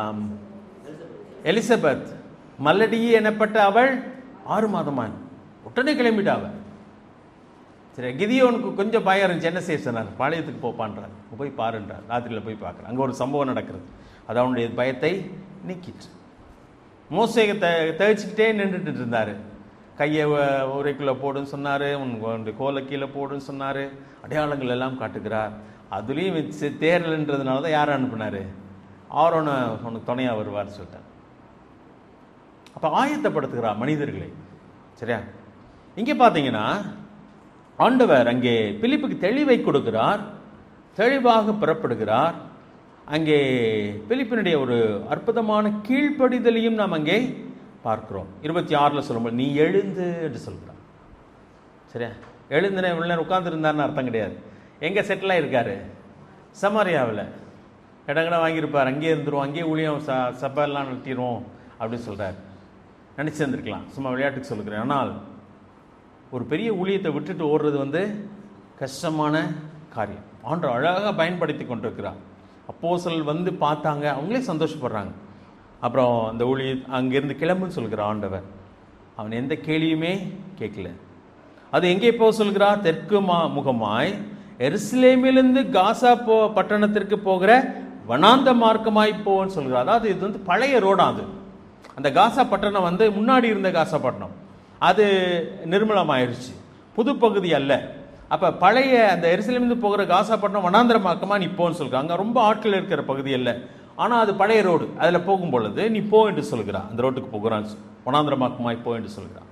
எலிசபெத் மல்லடியே எனப்பட்ட அவள் 6 மாதமான். உடனே கிளம்பிட்டா அவள். சரி, கிதியோனுக்கு கொஞ்சம் பயம் இருந்துச்சு. என்ன செய்ய சொன்னார்? பாளையத்துக்கு போப்பான்றார். போய் பாருன்றார். ராத்திரியில் போய் பார்க்குறேன். அங்கே ஒரு சம்பவம் நடக்கிறது. அது அவனுடைய பயத்தை நீக்கிட்டு மோசேயை தவிச்சுக்கிட்டே நின்றுட்டு இருந்தார். கையை உரைக்குள்ளே போடுன்னு சொன்னார், உன்னுடைய கோலை கீழே போடுன்னு சொன்னார். அடையாளங்கள் எல்லாம் காட்டுகிறார். அதுலேயும் தேரல்ன்றதுனால தான் யாரை அனுப்புனார்? ஆரோனை உனக்கு துணையாக வருவார்னு சொல்லிட்டார். அப்போ ஆயத்தப்படுத்துகிறார் மனிதர்களை. சரியா? இங்கே பார்த்தீங்கன்னா, ஆண்டவர் அங்கே பிலிப்புக்கு தெளிவை கொடுக்கிறார், தெளிவாக புறப்படுகிறார். அங்கே பிலிப்பினுடைய ஒரு அற்புதமான கீழ்ப்படிதலையும் நாம் அங்கே பார்க்கிறோம். 26 சொல்லும்போது, நீ எழுந்து என்று சொல்கிறார். சரியா? எழுந்துனே இவ்வளோ நேரம் உட்காந்துருந்தார்னு அர்த்தம் கிடையாது. எங்கே செட்டிலாக இருக்கார்? சமாரியாவில் இடங்கடை வாங்கியிருப்பார். அங்கேயே இருந்துருவோம், அங்கேயே ஊழியம் சபையெல்லாம் நடத்திடுவோம் அப்படின்னு சொல்கிறார். நினச்சிருந்துருக்கலாம், சும்மா விளையாட்டுக்கு சொல்லுகிறேன். ஆனால் ஒரு பெரிய ஊழியத்தை விட்டுட்டு ஓடுறது கஷ்டமான காரியம். ஆண்டவர் அழகாக பயன்படுத்தி கொண்டிருக்கிறார். அப்போஸ்தலர்கள் பார்த்தாங்க, அவங்களே சந்தோஷப்படுறாங்க. அப்புறம் அந்த ஊழிய அங்கேருந்து கிளம்புன்னு சொல்கிற ஆண்டவர் அவன் எந்த கேள்வியுமே கேட்கல. அது எங்கே போக சொல்கிறார்? தெற்கு முகமாய் எருசலேமிலிருந்து காசா பட்டணத்திற்கு போகிற வனாந்த மார்க்கமாய் போன்னு சொல்கிறார். அதாவது இது வந்து பழைய ரோடாம். அது அந்த காசா பட்டணம் வந்து முன்னாடி இருந்த காசா பட்டணம், அது நிர்மலமாயிருச்சு, புது பகுதி அல்ல. அப்போ பழைய அந்த எருசலேமிலிருந்து போகிற காசா பட்டணம் வனாந்திர மார்க்கமாக நீ போன்னு சொல்கிறாங்க. அங்கே ரொம்ப ஆட்கள் இருக்கிற பகுதி அல்ல, ஆனால் அது பழைய ரோடு. அதில் போகும் பொழுது நீ போ என்று சொல்கிறான். அந்த ரோட்டுக்கு போகிறான், வனாந்திர மார்க்கமாய் போ என்று சொல்கிறான்.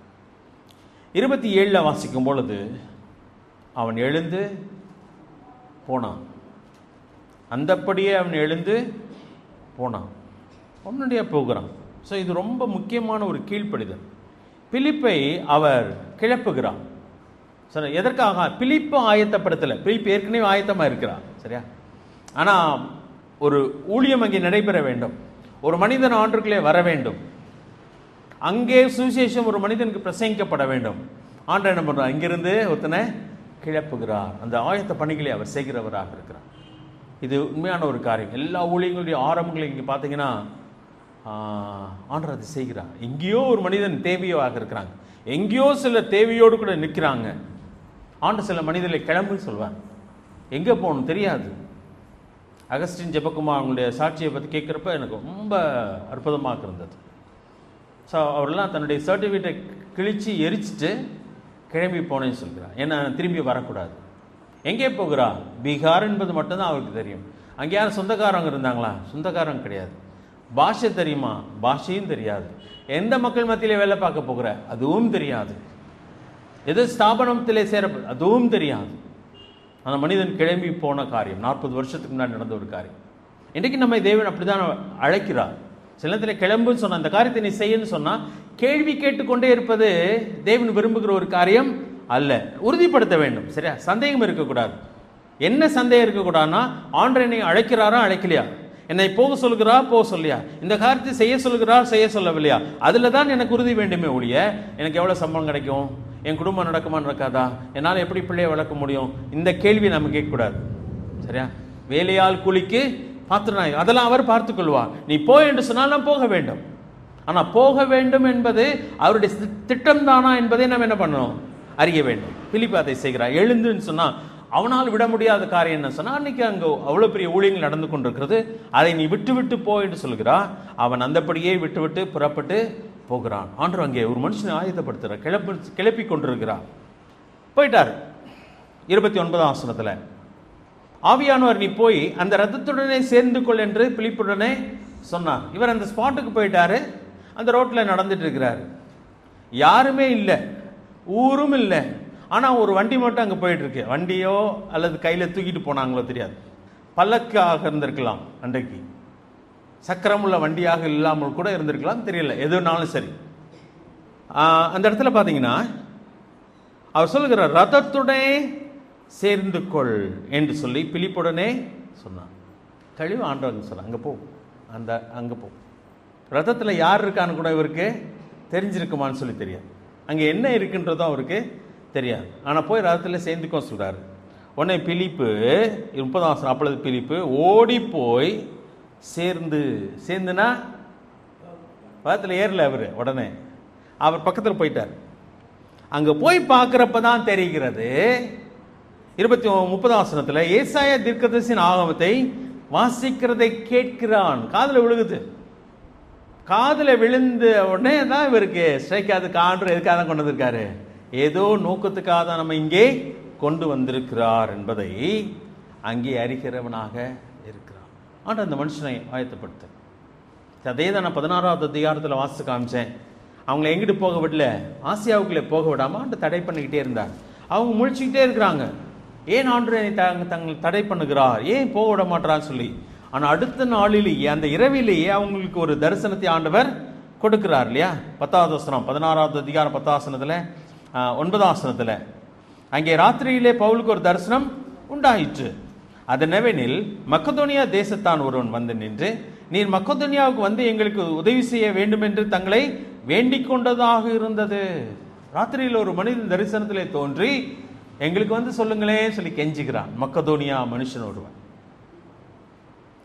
27 வாசிக்கும் பொழுது அவன் எழுந்து போனான். அந்தப்படியே அவன் எழுந்து போனான், உடனடியாக போகிறான். ஸோ இது ரொம்ப முக்கியமான ஒரு கீழ்ப்படிதல். பிலிப்பை அவர் கிளப்புகிறான். சரி, எதற்காக? பிலிப்பு ஆயத்தப்படுத்தலை, பிலிப்பு ஏற்கனவே ஆயத்தமாக இருக்கிறான், சரியா? ஆனால் ஒரு ஊழியம் அங்கே நடைபெற வேண்டும், ஒரு மனிதன் ஆண்டுகளே வர வேண்டும், அங்கே சுவிசேஷம் ஒரு மனிதனுக்கு பிரசங்கிக்கப்பட வேண்டும். ஆண்டவர் என்ன பண்ணுறார்? இங்கிருந்து ஒருத்தனை கிளப்புகிறார். அந்த ஆயத்த பணிகளை அவர் செய்கிறவராக இருக்கிறார். இது உண்மையான ஒரு காரியம். எல்லா ஊழியங்களுடைய ஆரம்பங்களையும் இங்கே பார்த்தீங்கன்னா ஆண்டவர் அதை செய்கிறார். எங்கேயோ ஒரு மனிதன் தேவையாக இருக்கிறாங்க, எங்கேயோ சில தேவையோடு கூட நிற்கிறாங்க. ஆண்டு சில மனிதர்களை கிளம்புன்னு சொல்வார். எங்கே போகணும் தெரியாது. அகஸ்டின் ஜெபக்குமார் அவங்களுடைய சாட்சியை பற்றி கேட்குறப்ப எனக்கு ரொம்ப அற்புதமாக இருந்தது. ஸோ அவரெல்லாம் தன்னுடைய சர்டிஃபிகேட்டை கிழித்து எரிச்சிட்டு கிளம்பி போனேன்னு சொல்கிறார். ஏன்னா திரும்பி வரக்கூடாது. எங்கே போகிறா? பீகார் என்பது மட்டும்தான் அவருக்கு தெரியும். அங்கே யாரும் சொந்தக்காரங்க இருந்தாங்களா? சொந்தக்காரங்க கிடையாது. பாஷை தெரியுமா? பாஷையும் தெரியாது. எந்த மக்கள் மத்தியிலே வேலை பார்க்க போகிற? அதுவும் தெரியாது. எது ஸ்தாபனத்திலே சேர? அதுவும் தெரியாது. அந்த மனிதன் கிளம்பி போன காரியம் 40 வருஷத்துக்கு முன்னாடி நடந்த ஒரு காரியம். இன்றைக்கு நம்ம தேவன் அப்படிதான் அழைக்கிறார். சில நேரத்தில் கிளம்புன்னு சொன்னால், அந்த காரியத்தை நீ செய்யன்னு சொன்னால் கேள்வி கேட்டுக்கொண்டே இருப்பது தேவன் விரும்புகிற ஒரு காரியம் அல்ல. உறுதிப்படுத்த வேண்டும், சரியா? சந்தேகம் இருக்கக்கூடாது. என்ன சந்தேகம் இருக்கக்கூடாதுன்னா, ஆண்டவர் என்னை அழைக்கிறாரா அழைக்கலையா, என்னை போக சொல்கிறா போக சொல்லியா, இந்த காரியத்தை செய்ய சொல்கிறா செய்ய சொல்லவில்லையா, அதில் தான் எனக்கு உறுதி வேண்டுமே ஒழிய எனக்கு எவ்வளோ சம்பளம் கிடைக்கும், என் குடும்பம் நடக்குமா நடக்காதா, என்னால் எப்படி பிள்ளையை வளர்க்க முடியும், இந்த கேள்வி நம்ம கேட்கக்கூடாது, சரியா? வேலையால் கூலிக்கு பாத்திரனாய், அதெல்லாம் அவர் பார்த்து கொள்வார். நீ போ என்று சொன்னாலும் போக வேண்டும். ஆனால் போக வேண்டும் என்பது அவருடைய திட்டம் தானா என்பதை நம்ம என்ன பண்ணணும்? அறிய வேண்டும். பிலிப்பு அதை செய்கிறார். எழுந்துன்னு சொன்னால் அவனால் விட முடியாத காரியம் என்ன சொன்னால், அன்னைக்கு அங்கே அவ்வளோ பெரிய ஊழியங்கள் நடந்து கொண்டிருக்கிறது, அதை நீ விட்டு விட்டு போ என்று சொல்கிறான். அவன் அந்தப்படியே விட்டு விட்டு புறப்பட்டு போகிறான். ஆண்டவர் அங்கே ஒரு மனுஷனை ஆயத்தப்படுத்துகிறார், கிளப்பி கொண்டிருக்கிறார். போயிட்டார். 29ஆம் வசனத்தில் ஆவியானவர் நீ போய் அந்த ரத்தத்துடனே சேர்ந்து கொள் என்று பிலிப்புடனே சொன்னார். இவர் அந்த ஸ்பாட்டுக்கு போயிட்டாரு. அந்த ரோட்டில் நடந்துட்டு இருக்கிறாரு. யாருமே இல்லை, ஊரும் இல்லை. ஆனால் ஒரு வண்டி மட்டும் அங்கே போயிட்டு இருக்கு. வண்டியோ அல்லது கையில் தூக்கிட்டு போனாங்களோ தெரியாது. பல்லக்காக இருந்திருக்கலாம், அன்றைக்கு சக்கரமுள்ள வண்டியாக இல்லாமல் கூட இருந்திருக்கலாம், தெரியல. எதுனாலும் சரி, அந்த இடத்துல பார்த்தீங்கன்னா அவர் சொல்லுகிறார், ரதத்துடனே சேர்ந்து கொள் என்று சொல்லி பிலிப்புடனே சொன்னான். கழிவு ஆண்டவங்க சொல்ல, அங்கே போ, அங்கே போ. ரதத்தில் யார் இருக்கான்னு கூட இவருக்கு தெரிஞ்சிருக்குமான்னு சொல்லி தெரியாது. அங்கே என்ன இருக்குன்றதும் அவருக்கு தெரியாது. ஆனால் போய் ரதத்தில் சேர்ந்துக்கோ சொல்கிறாரு. உடனே பிலிப்பு 30ஆம் வசனம், அப்பொழுது பிலிப்பு ஓடி போய் சேர்ந்துனா ரதத்தில் ஏறல. உடனே அவர் பக்கத்தில் போயிட்டார். அங்கே போய் பார்க்குறப்ப தான் தெரிகிறது. 30ஆம் வசனத்தில் ஏசாயா தீர்க்கதரிசியின் ஆகமத்தை வாசிக்கிறதை கேட்கிறான். காதில் விழுகுது. காதில் விழுந்த உடனே தான் இவருக்கு ஸ்ட்ரைக் ஆகுது. காண்ற எதுக்காக தான் கொண்டு வந்திருக்காரு? ஏதோ நோக்கத்துக்காக தான் நம்ம இங்கே கொண்டு வந்திருக்கிறார் என்பதை அங்கே அறிகிறவனாக இருக்கிறான். ஆனால் அந்த மனுஷனை ஆயத்தப்படுத்த அதே தான் நான் 16ஆவது அதிகாரத்தில் வாசித்து காமிச்சேன். அவங்கள எங்கிட்டு போக விடல, ஆசியாவுக்குள்ளே போக விடாமல் ஆண்டு தடை பண்ணிக்கிட்டே இருந்தார். அவங்க முழிச்சுக்கிட்டே இருக்கிறாங்க. ஏன் ஆண்டு தங்கள் தடை பண்ணுகிறார், ஏன் போக விட மாட்டான்னு சொல்லி. ஆனால் அடுத்த நாளிலேயே, அந்த இரவிலேயே அவங்களுக்கு ஒரு தரிசனத்தை ஆண்டவர் கொடுக்கிறார் இல்லையா? 10ஆவது வசனம், 16ஆவது அதிகாரம் 10ஆம் வசனத்தில் 9ஆம் வசனத்தில் அங்கே ராத்திரியிலே பவுலுக்கு ஒரு தரிசனம் உண்டாயிற்று. அதனவெனில் மக்கதோனியா தேசத்தான் ஒருவன் வந்து நின்று, நீர் மக்கதோனியாவுக்கு வந்து எங்களுக்கு உதவி செய்ய வேண்டும் என்று தங்களை வேண்டிக் கொண்டதாக இருந்தது. ராத்திரியில் ஒரு மனிதன் தரிசனத்திலே தோன்றி எங்களுக்கு வந்து சொல்லுங்களே சொல்லி கெஞ்சுகிறான். மக்கதோனியா மனுஷன் ஒருவன்.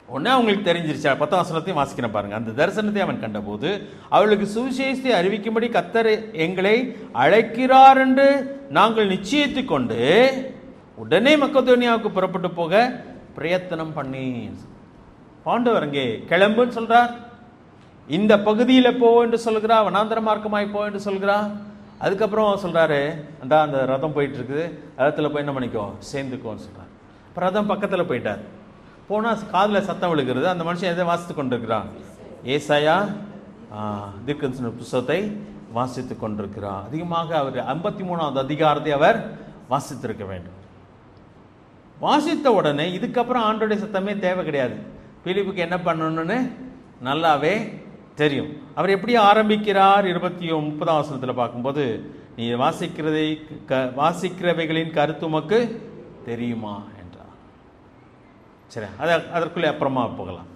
உடனே அவங்களுக்கு தெரிஞ்சிருச்சா. 10ஆம் வசனத்தையும் வாசிக்கிறேன் பாருங்க. அந்த தரிசனத்தை அவன் கண்டபோது அவளுக்கு சுவிசேஷத்தை அறிவிக்கும்படி கர்த்தர் எங்களை அழைக்கிறார் என்று நாங்கள் நிச்சயித்து கொண்டு உடனே மக்கதோனியாவுக்கு புறப்பட்டு போக பிரயத்தனம் பண்ணி. ஆண்டவர் அங்கே கிளம்புன்னு சொல்றார், இந்த பகுதியில் போ என்று சொல்கிறா, வனாந்தர மார்க்கமாய் போ என்று சொல்கிறா. அதுக்கப்புறம் சொல்றாரு, அந்த ரதம் போயிட்டு இருக்குது, ரதத்தில் போய் என்ன பண்ணிக்கோ, சேர்ந்துக்கோன்னு சொல்றாரு. இப்போ ரதம் பக்கத்தில் போயிட்டார். போனால் காதில் சத்தம் விழுகிறது. அந்த மனுஷன் எதை வாசித்து கொண்டிருக்கிறான்? ஏசாயா தீர்க்கதரிசன புத்தகத்தை வாசித்து கொண்டிருக்கிறார். அதிகமாக அவர் 53வது அதிகாரத்தை அவர் வாசித்திருக்க வேண்டும். வாசித்த உடனே இதுக்கப்புறம் ஆண்டோடைய சத்தமே தேவை கிடையாது. பிலிப்புக்கு என்ன பண்ணணும்னு நல்லாவே தெரியும். அவர் எப்படி ஆரம்பிக்கிறார்? 30ஆம் வசனத்தில் பார்க்கும்போது, நீ வாசிக்கிறவைகளின் கருத்து உமக்கு தெரியுமா என்றார். சரி, அதற்குள்ளே அப்புறமா போகலாம்.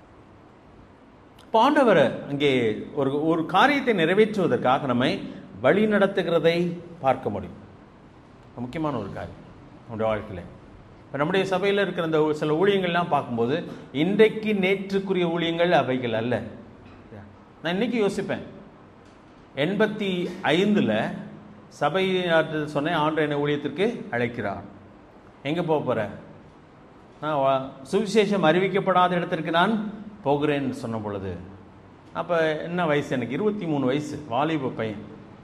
ஆண்டவர் அங்கே ஒரு காரியத்தை நிறைவேற்றுவதற்காக நம்மை வழி நடத்துகிறதை பார்க்க முடியும். முக்கியமான ஒரு காரியம் நம்முடைய வாழ்க்கையில். இப்போ நம்முடைய சபையில் இருக்கிற இந்த சில ஊழியங்கள்லாம் பார்க்கும்போது இன்றைக்கு நேற்றுக்குரிய ஊழியங்கள் அவைகள் அல்ல. நான் இன்னைக்கு யோசிப்பேன், 85 சபை சொன்னேன், ஆண்டு என்னை ஊழியத்திற்கு அழைக்கிறார். எங்கே போக போகிறேன்? நான் சுவிசேஷம் அறிவிக்கப்படாத இடத்திற்கு நான் போகிறேன்னு சொன்ன பொழுது, அப்போ என்ன வயசு? எனக்கு 23 வயசு, வாலிப பையன்.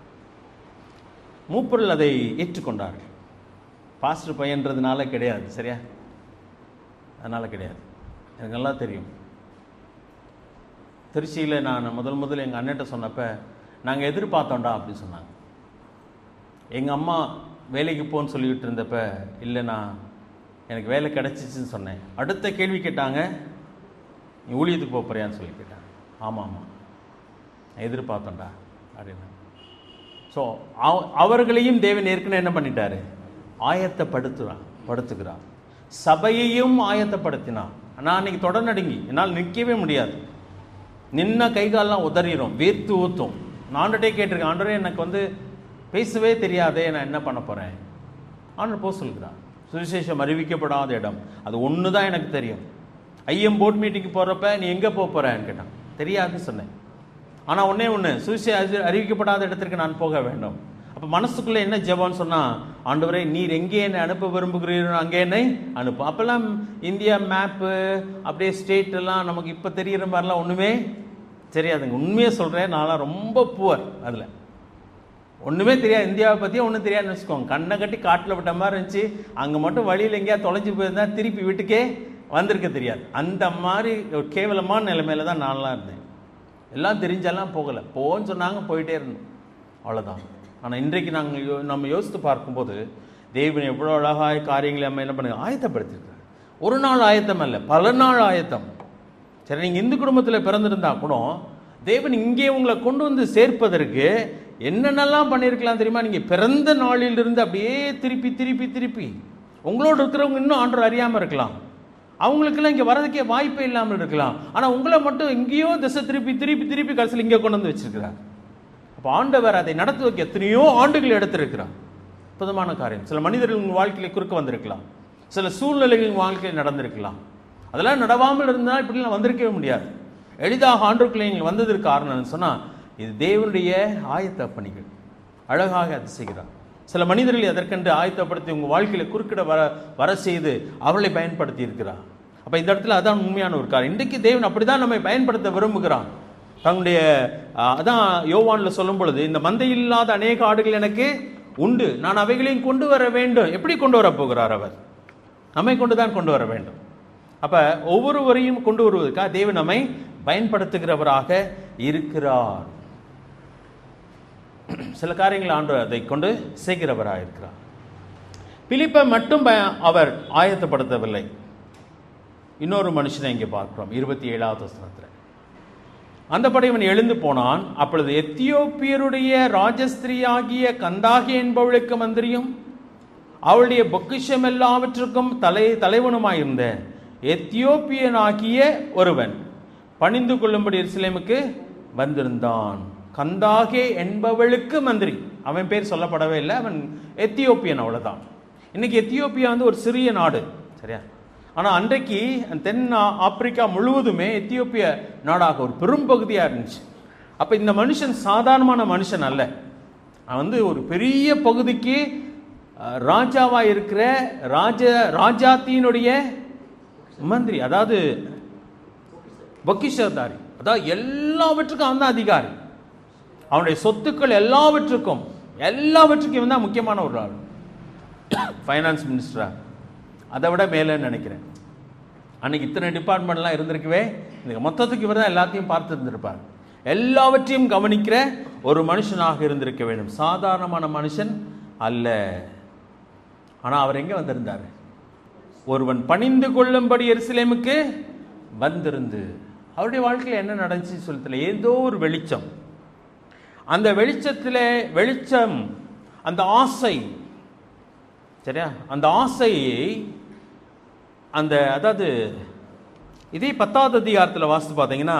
மூப்பர்கள் அதை ஏற்றுக்கொண்டார்கள். பாஸ்டர் பையன்றதுனால கிடையாது, சரியா? அதனால் கிடையாது. எனக்கு நல்லா தெரியும். திருச்சியில் நான் முதல்ல எங்கள் அண்ணன்ட்ட சொன்னப்போ, நாங்கள் எதிர்பார்த்தோண்டா அப்படின்னு சொன்னாங்க. எங்கள் அம்மா வேலைக்கு போன்னு சொல்லிக்கிட்டு இருந்தப்ப, இல்லைண்ணா எனக்கு வேலை கிடச்சிச்சின்னு சொன்னேன். அடுத்த கேள்வி கேட்டாங்க, நீ ஊழியத்துக்கு போறியான்னு சொல்லி கேட்டாங்க. ஆமாம் எதிர்பார்த்தோண்டா அப்படின்னா. ஸோ அவர்களையும் தேவன் ஏற்கனவே என்ன பண்ணிட்டாரு? படுத்துகிறார். சபையையும் ஆயத்தப்படுத்தினார். நான் அன்னைக்கு தொடர்நடுங்கி என்னால் நிற்கவே முடியாது. நின்ன கைகாலெலாம் உதறிடும், வேர்த்து ஊற்றும். நான் ஆண்டர்கிட்டே கேட்டிருக்கேன், ஆண்டரே எனக்கு பேசவே தெரியாதே, நான் என்ன பண்ண போகிறேன்? ஆண்டர் போக சொல்கிறார். சுவிசேஷம் அறிவிக்கப்படாத இடம் அது ஒன்று தான் எனக்கு தெரியும். ஐஎம் போர்ட் மீட்டிங்கு போகிறப்ப நீ எங்கே போக போகிறேன்னு கேட்டான். தெரியாதுன்னு சொன்னேன். ஆனால் ஒன்று சுவிசேஷம் அறிவிக்கப்படாத இடத்திற்கு நான் போக வேண்டும். அப்போ மனசுக்குள்ளே என்ன ஜெபம்னு சொன்னால், ஆண்டவரே நீர் எங்கே என்னை அனுப்ப விரும்புகிறீரோ அங்கே என்னை அனுப்பு. அப்போல்லாம் இந்தியா மேப்பு அப்படியே ஸ்டேட் எல்லாம் நமக்கு இப்போ தெரிகிற மாதிரிலாம் ஒன்றுமே தெரியாதுங்க. உண்மையாக சொல்கிறேன், நான்லாம் ரொம்ப புவர். அதில் ஒன்றுமே தெரியாது, இந்தியாவை பற்றியும் ஒன்றும் தெரியாதுன்னு வச்சுக்கோங்க. கண்ணை கட்டி காட்டில் விட்ட மாதிரி இருந்துச்சு. அங்கே மட்டும் வழியில் எங்கேயா தொலைஞ்சி போயிருந்தா திருப்பி வீட்டுக்கே வந்திருக்க தெரியாது. அந்த மாதிரி ஒரு கேவலமான நிலைமையில தான் நான்லாம் இருந்தேன். எல்லாம் தெரிஞ்செல்லாம் போகலை, போன்னு சொன்னாங்க, போயிட்டே இருந்தோம், அவ்வளோதான். ஆனால் இன்றைக்கு நம்ம யோசித்து பார்க்கும்போது தேவன் எவ்வளோ அழகாய காரியங்களை நம்ம என்ன பண்ணுங்க ஆயத்தப்படுத்திருக்கிறார். ஒரு நாள் ஆயத்தம் அல்ல, பல நாள் ஆயத்தம். சரி, நீங்கள் இந்து குடும்பத்தில் பிறந்திருந்தா கூட தேவன் இங்கே உங்களை கொண்டு வந்து சேர்ப்பதற்கு என்னென்னலாம் பண்ணியிருக்கலாம் தெரியுமா? நீங்கள் பிறந்த நாளிலிருந்து அப்படியே திருப்பி திருப்பி திருப்பி உங்களோடு இருக்கிறவங்க இன்னும் ஆண்டவர் அறியாமல் இருக்கலாம், அவங்களுக்கெல்லாம் இங்கே வரதுக்கே வாய்ப்பே இல்லாமல் இருக்கலாம். ஆனால் உங்களை மட்டும் எங்கேயோ திசை திருப்பி திருப்பி திருப்பி கடைசியில் இங்கே கொண்டு வந்து வச்சிருக்கிறார். அப்போ ஆண்டவர் அதை நடத்துவதற்கு எத்தனையோ ஆண்டுகள் எடுத்திருக்கிறார். அற்புதமான காரியம். சில மனிதர்கள் உங்கள் வாழ்க்கையில் குறுக்க வந்திருக்கலாம், சில சூழ்நிலைகள் உங்கள் வாழ்க்கையில் நடந்திருக்கலாம். அதெல்லாம் நடவாமல் இருந்தால் இப்படிலாம் வந்திருக்கவே முடியாது. எளிதாக ஆண்டுக்குள்ளே நீங்கள் வந்ததற்கு காரணம்னு சொன்னால் இது தேவனுடைய ஆயத்த பணிகள். அழகாக அதை செய்கிறார். சில மனிதர்களை அதற்கென்று ஆயத்தப்படுத்தி உங்கள் வாழ்க்கையில் குறுக்கிட வர செய்து அவளை பயன்படுத்தி இருக்கிறார். அப்போ இந்த இடத்துல அதான் உண்மையான ஒரு காரியம். இன்றைக்கு தேவன் அப்படி தான் நம்மை பயன்படுத்த விரும்புகிறான். தன்னுடைய அதான் யோவானில் சொல்லும் பொழுது, இந்த மந்தை இல்லாத அநேக ஆடுகள் எனக்கு உண்டு, நான் அவைகளையும் கொண்டு வர வேண்டும். எப்படி கொண்டு வர போகிறார்? அவர் நம்மை கொண்டு தான் கொண்டு வர வேண்டும். அப்போ ஒவ்வொருவரையும் கொண்டு வருவதற்காக தேவன் நம்மை பயன்படுத்துகிறவராக இருக்கிறார். சில காரியங்கள் ஆண்டவர் அதை கொண்டு செய்கிறவராக இருக்கிறார். பிலிப்பை மட்டும் அவர் ஆயத்தப்படுத்தவில்லை. இன்னொரு மனுஷனை இங்கே பார்க்கிறோம் 27வது வசனத்தில். அந்தபடி இவன் எழுந்து போனான். அப்பொழுது எத்தியோப்பியருடைய ராஜஸ்திரியாகிய கந்தாகி என்பவளுக்கு மந்திரியும் அவளுடைய பொக்கிஷம் எல்லாவற்றுக்கும் தலைவனுமாயிருந்த எத்தியோப்பியனாகிய ஒருவன் பணிந்து கொள்ளும்படி எருசலேமுக்கு வந்திருந்தான். கந்தாகே என்பவளுக்கு மந்திரி. அவன் பேர் சொல்லப்படவே இல்லை, அவன் எத்தியோப்பியன், அவ்வளோதான். இன்னைக்கு எத்தியோப்பியா ஒரு சிறிய நாடு, சரியா? ஆனால் அன்றைக்கு தென் ஆப்பிரிக்கா முழுவதுமே எத்தியோப்பிய நாடாக ஒரு பெரும் பகுதியாக இருந்துச்சு. அப்போ இந்த மனுஷன் சாதாரணமான மனுஷன் அல்ல. அவன் ஒரு பெரிய பகுதிக்கு ராஜாவாக இருக்கிற ராஜாத்தினுடைய மந்திரி, அதாவது பொக்கிஷதாரி, அதாவது எல்லாவற்றுக்கும் அவன் தான் அதிகாரி. அவனுடைய சொத்துக்கள் எல்லாவற்றுக்கும் இவன் தான் முக்கியமான ஒரு ஆள். ஃபைனான்ஸ் மினிஸ்டரா அதை விட மேலேன்னு நினைக்கிறேன். அன்னைக்கு இத்தனை டிபார்ட்மெண்ட்லாம் இருந்திருக்கவே இந்த மொத்தத்துக்கு இவர் தான் எல்லாத்தையும் பார்த்து இருந்திருப்பார். எல்லாவற்றையும் கவனிக்கிற ஒரு மனுஷனாக இருந்திருக்க வேண்டும். சாதாரணமான மனுஷன் அல்ல. ஆனால் அவர் எங்கே வந்திருந்தார்? ஒருவன் பணிந்து கொள்ளும்படி எருசலேமுக்கு வந்திருந்து. அவருடைய வாழ்க்கையில் என்ன நடந்துச்சு சொல்லல, ஏதோ ஒரு வெளிச்சம். அந்த வெளிச்சம் அந்த ஆசை, சரியா, அந்த ஆசையை அதாவது இதே 10வது அதிகாரத்தில் வாசித்து பார்த்தீங்கன்னா,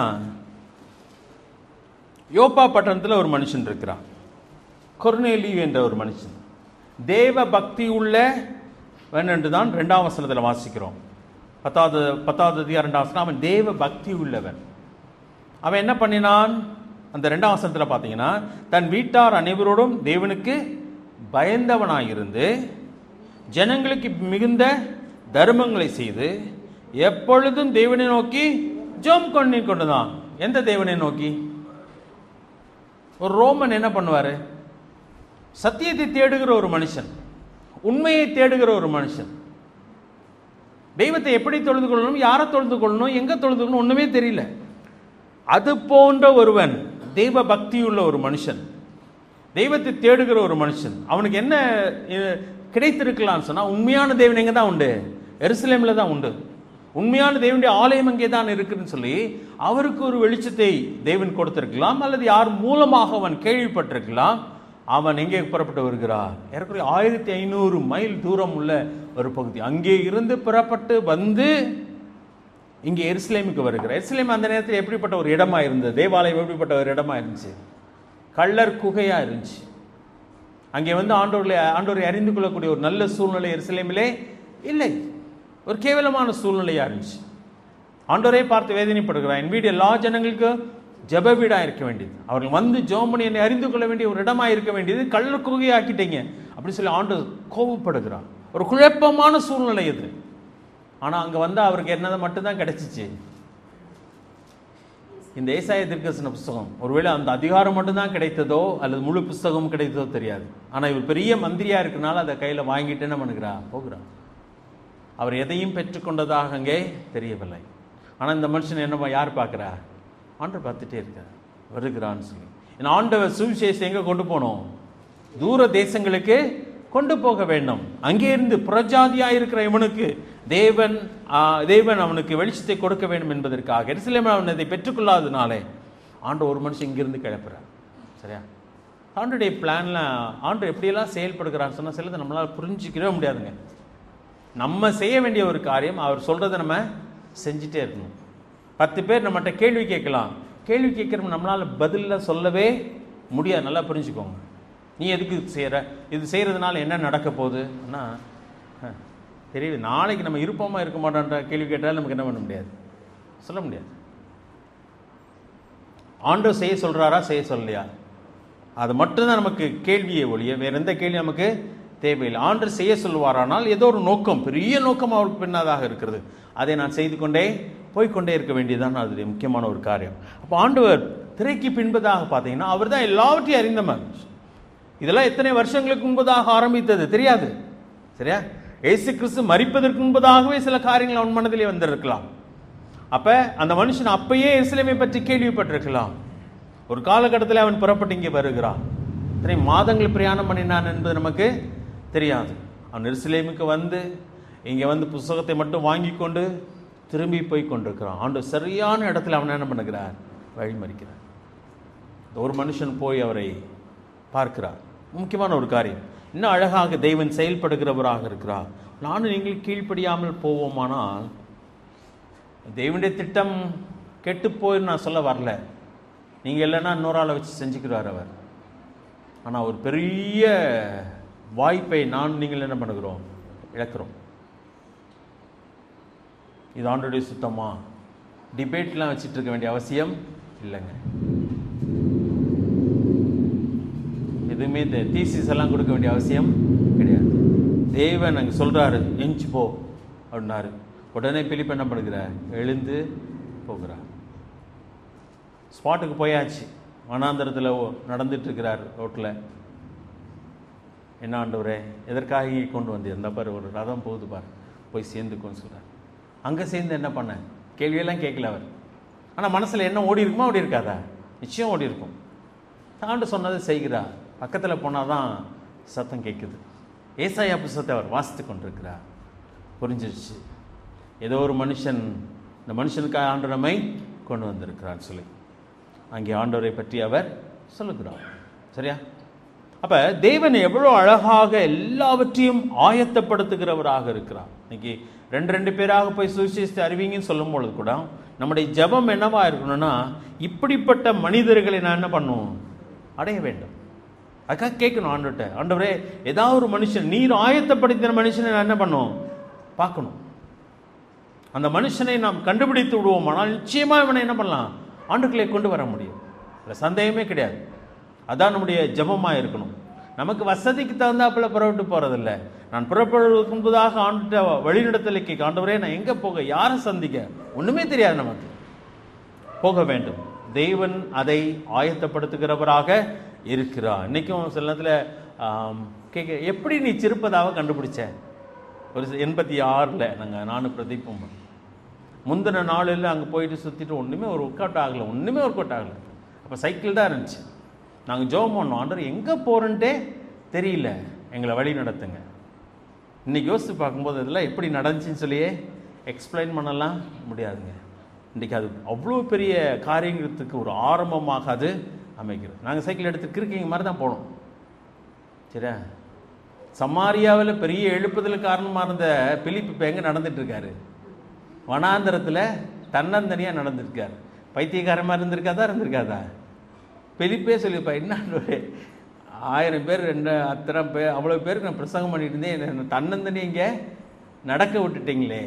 யோப்பா பட்டணத்தில் ஒரு மனுஷன் இருக்கிறான், கொர்நேலியு என்ற ஒரு மனுஷன். தேவ பக்தி உள்ள என்று தான் 2ஆம் வசனத்தில் வாசிக்கிறோம். 10வது அதிகாரம் 2ஆம் வசனம். அவன் தேவ பக்தி உள்ளவன். அவன் என்ன பண்ணினான்? அந்த 2ஆம் வசனத்தில் பார்த்தீங்கன்னா, தன் வீட்டார் அனைவரோடும் தேவனுக்கு பயந்தவனாயிருந்து ஜனங்களுக்கு மிகுந்த தர்மங்களை செய்து எப்பொழுதும் தேவனை நோக்கி ஜெபம் கொண்டுதான். எந்த தேவனை நோக்கி? ஒரு ரோமன் என்ன பண்ணுவாரு? சத்தியத்தை தேடுகிற ஒரு மனுஷன், உண்மையை தேடுகிற ஒரு மனுஷன். தெய்வத்தை எப்படி தொழுது கொள்ளணும், யாரை தொழுது கொள்ளணும், எங்க தொழுது கொள்ளணும் ஒண்ணுமே தெரியல. அது போன்ற ஒருவன், தெய்வ பக்தியுள்ள ஒரு மனுஷன், தெய்வத்தை தேடுகிற ஒரு மனுஷன். அவனுக்கு என்ன கிடைத்திருக்கலாம்னு சொன்னா, உண்மையான தேவன் எங்க தான் உண்டு? எருசலேம்ல தான் உண்டு. உண்மையான தேவனுடைய ஆலயம் அங்கே தான் இருக்குன்னு சொல்லி அவருக்கு ஒரு வெளிச்சத்தை தேவன் கொடுத்திருக்கலாம், அல்லது யார் மூலமாக அவன் கேள்விப்பட்டிருக்கலாம். அவன் எங்கே புறப்பட்டு வருகிறார்? ஏறக்குறைய 1500 மைல் தூரம் உள்ள ஒரு பகுதி. அங்கே இருந்து புறப்பட்டு வந்து இங்கே எருசலேமுக்கு வருகிறார். எருசலேம் அந்த நேரத்தில் எப்படிப்பட்ட ஒரு இடமா இருந்தது? தேவாலயம் எப்படிப்பட்ட ஒரு இடமா இருந்துச்சு? கள்ளர் குகையா இருந்துச்சு. அங்கே வந்து ஆண்டவரை அறிந்து கொள்ளக்கூடிய ஒரு நல்ல சூழ்நிலை எருசலேமிலே இல்லை. ஒரு கேவலமான சூழ்நிலையா இருந்துச்சு. ஆண்டவரை பார்த்து வேதனைப்படுகிறார். என் வீடு எல்லா ஜனங்களுக்கு ஜெப வீடா இருக்க வேண்டியது, அவர்கள் வந்து ஜெபம் பண்ணி என்னை அறிந்து கொள்ள வேண்டிய ஒரு இடமா இருக்க வேண்டியது கள்ளர் குகையை ஆக்கிட்டீங்க அப்படின்னு சொல்லி ஆண்டவர் கோபப்படுகிறார். ஒரு குழப்பமான சூழ்நிலை இது. ஆனா அங்க வந்து அவருக்கு என்னதை மட்டும்தான் கிடைச்சிச்சு? இந்த ஏசாயா தீர்க்கதரிசன புஸ்தகம். ஒருவேளை அந்த அதிகாரம் மட்டும்தான் கிடைத்ததோ அல்லது முழு புஸ்தகமும் கிடைத்ததோ தெரியாது. ஆனா இவர் பெரிய மந்திரியா இருக்கனால அதை கையில வாங்கிட்டு என்ன பண்ணுகிறா? போகிறார். அவர் எதையும் பெற்றுக்கொண்டதாக அங்கே தெரியவில்லை. ஆனா இந்த மனுஷன் என்ன யார் பார்க்கிறா? ஆண்டவர் பார்த்துட்டே இருக்கார், வருகிறான்னு சொல்லி. ஏன்னா ஆண்டவர் சுவிசேஷம் எங்க கொண்டு போனோம்? தூர தேசங்களுக்கு கொண்டு போக வேண்டும். அங்கே இருந்து புறஜாதியா இருக்கிற இவனுக்கு தேவன் அவனுக்கு வெளிச்சத்தை கொடுக்க வேண்டும் என்பதற்காக எருசலேமில் அவன் அதை பெற்றுக்கொள்ளாதனாலே ஆண்டவர் ஒரு மனுஷன் இங்கிருந்து கிளப்புறார். சரியா? ஆண்டருடைய பிளான்ல ஆண்டவர் எப்படியெல்லாம் செயல்படுகிறான்னு சொன்னா சிலதை நம்மளால புரிஞ்சிக்கவே முடியாதுங்க. நம்ம செய்ய வேண்டிய ஒரு காரியம், அவர் சொல்றதை நம்ம செஞ்சுட்டே இருக்கணும். 10 பேர் நம்மகிட்ட கேள்வி கேட்கலாம், கேள்வி கேட்குறோம், நம்மளால பதில சொல்லவே முடியாது. நல்லா புரிஞ்சுக்கோங்க. நீ எதுக்கு செய்கிற, இது செய்கிறதுனால என்ன நடக்க போகுது தெரியுது. நாளைக்கு நம்ம இருப்போமா இருக்க மாட்டோன்ற கேள்வி கேட்டாலும் நமக்கு என்ன பண்ண முடியாது, சொல்ல முடியாது. ஆண்டவர் செய்ய சொல்கிறாரா செய்ய சொல்லலையா, அது மட்டும்தான் நமக்கு கேள்வியை ஒழிய வேற எந்த கேள்வி நமக்கு தேவையில்லை. ஆண்டவர் செய்ய சொல்லுவாரானால் ஏதோ ஒரு நோக்கம், பெரிய நோக்கம் அவருக்கு பின்னதாக இருக்கிறது. அதை நான் செய்து கொண்டே போய்கொண்டே இருக்க வேண்டியதுதான் அது முக்கியமான ஒரு காரியம். அப்போ ஆண்டவர் திரைக்கு பின்பதாக பார்த்தீங்கன்னா அவர் தான் எல்லாவற்றையும் அறிந்தவர். இதெல்லாம் எத்தனை வருஷங்களுக்கு முன்பதாக ஆரம்பித்தது தெரியாது. சரியா? இயேசு கிறிஸ்து மரிப்பதற்கு முன்பதாகவே சில காரியங்கள் அவன் மனதிலே வந்திருக்கலாம். அப்ப அந்த மனுஷன் அப்பயே எருசலேமை பற்றி கேள்விப்பட்டிருக்கலாம். ஒரு காலகட்டத்தில் அவன் புறப்பட்டு இங்கே வருகிறான். இத்தனை மாதங்கள் பிரயாணம் பண்ணினான் என்பது நமக்கு தெரியாது. அவன் எருசலேமுக்கு வந்து இங்கே வந்து புஸ்தகத்தை மட்டும் வாங்கி கொண்டு திரும்பி போய் கொண்டிருக்கிறான். ஆண்டவர் சரியான இடத்துல அவன் என்ன பண்ணுகிறார்? வழிமறிக்கிறார். ஒரு மனுஷன் போய் அவரை பார்க்கிறார். முக்கியமான ஒரு காரியம், இன்னும் அழகாக தெய்வன் செயல்படுகிறவராக இருக்கிறார். நானும் நீங்கள் கீழ்ப்படியாமல் போவோமானால் தெய்வனுடைய திட்டம் கெட்டு போய் நான் சொல்ல வரல. நீங்கள் இல்லைன்னா இன்னொரு ஆளை வச்சு செஞ்சுக்கிறார் அவர். ஆனால் ஒரு பெரிய வாய்ப்பை நான் நீங்கள் என்ன பண்ணுகிறோம்? இழக்கிறோம். இது ஆண்டவருடைய சுத்தமா? டிபேட்லாம் வச்சுட்டு இருக்க வேண்டிய அவசியம் இல்லைங்க. எதுவுமே இந்த தீசிஸ் எல்லாம் கொடுக்க வேண்டிய அவசியம் கிடையாது. தேவன் அங்கே சொல்கிறாரு, எஞ்சி போ அப்படின்னாரு. உடனே பிலிப்பு என்ன பண்ணுகிறார்? எழுந்து போகிறார். ஸ்பாட்டுக்கு போயாச்சு. வனாந்தரத்தில் நடந்துட்டுருக்கிறார் ரோட்டில். என்ன ஆண்டவரே, எதற்காக இங்கே கொண்டு வந்து எந்த பாரு ஒரு ரதம் போகுது பாரு, போய் சேர்ந்துக்கோன்னு சொல்கிறார். அங்கே சேர்ந்து என்ன பண்ண? கேள்வியெல்லாம் கேட்கல அவர். ஆனால் மனசில் என்ன ஓடி இருக்குமா? ஓடி இருக்காதா? நிச்சயம் ஓடி இருக்கும். தாண்டு சொன்னதை செய்கிறார். பக்கத்தில் போனால் தான் சத்தம் கேட்குது. ஏசாயா புத்தகத்தை அவர் வாசித்து கொண்டிருக்கிறார். புரிஞ்சிருச்சு, ஏதோ ஒரு மனுஷன், இந்த மனுஷனுக்காக ஆண்டவர் நம்மை கொண்டு வந்திருக்கிறார் சொல்லி அங்கே ஆண்டவரை பற்றி அவர் சொல்லுகிறார். சரியா? அப்போ தேவன் எவ்வளோ அழகாக எல்லாவற்றையும் ஆயத்தப்படுத்துகிறவராக இருக்கிறார். இன்னைக்கு ரெண்டு பேராக போய் சுவிசேஷத்தை அறிவிங்கன்னு சொல்லும் பொழுது கூட நம்முடைய ஜெபம் என்னவா இருக்கணும்னா, இப்படிப்பட்ட மனிதர்களை நான் என்ன பண்ணுவோம்? அடைய வேண்டும். அதுக்காக கேட்கணும் ஆண்டவர்கிட்ட, ஆண்டவரே ஏதாவது ஒரு மனுஷன், நீர் ஆயத்தப்படுத்தின மனுஷனை நான் என்ன பண்ணுவோம்? பார்க்கணும். அந்த மனுஷனை நாம் கண்டுபிடித்து விடுவோம். ஆனால் நிச்சயமாக இவனை என்ன பண்ணலாம்? ஆண்டுகளை கொண்டு வர முடியும். அதில் சந்தேகமே கிடையாது. அதான் நம்முடைய ஜெபமாக இருக்கணும். நமக்கு வசதிக்கு தகுந்தாப்பில் புறப்பட்டு போகிறதில்ல. நான் புறப்படுவதற்கு முன்பதாக ஆண்டுகிட்ட வழிநடத்தலை கேட்க, ஆண்டவரே நான் எங்கே போக, யாரை சந்திக்க, ஒன்றுமே தெரியாது. நமக்கு போக வேண்டும். தேவன் அதை ஆயத்தப்படுத்துகிறவராக இருக்கிறார். இன்றைக்கும் சில நேரத்தில் கேட்க, எப்படி நீ சிறுப்பதாக கண்டுபிடிச்ச? ஒரு 86 நானும் பிரதீப்பும் முந்தின நாளில் அங்கே போயிட்டு சுற்றிட்டு ஒன்றுமே ஒரு ஒர்க் அவுட் ஆகலை. அப்போ சைக்கிள் தான் இருந்துச்சு. நாங்கள் ஜெபம் பண்ணோம், ஆண்டவர் எங்கே போகிறோன்ட்டே தெரியல, எங்களை வழி நடத்துங்க. இன்றைக்கி யோசித்து பார்க்கும்போது இதெல்லாம் எப்படி நடந்துச்சின்னு சொல்லியே எக்ஸ்பிளைன் பண்ணலாம் முடியாதுங்க. இன்றைக்கி அது அவ்வளோ பெரிய காரியங்கிறதுக்கு ஒரு ஆரம்பமாக அது அமைக்கிறது. நாங்கள் சைக்கிள் எடுத்து கிறுக்கிங்க மாதிரி தான் போனோம். சரியா? சமாரியாவில் பெரிய எழுப்புதலுக்கு காரணமாக இருந்த பிலிப்பு இப்போ எங்கே நடந்துட்டுருக்காரு? வனாந்தரத்தில் தன்னந்தனியாக நடந்துருக்கார். பைத்தியக்காரமாக இருந்திருக்காதா? பிலிப்பே சொல்லிப்பா, என்ன 1000 பேர் அத்தனை பேர் அவ்வளோ பேருக்கு நான் பிரசங்கம் பண்ணிட்டு இருந்தேன், தன்னந்தனி இங்கே நடக்க விட்டுட்டிங்களே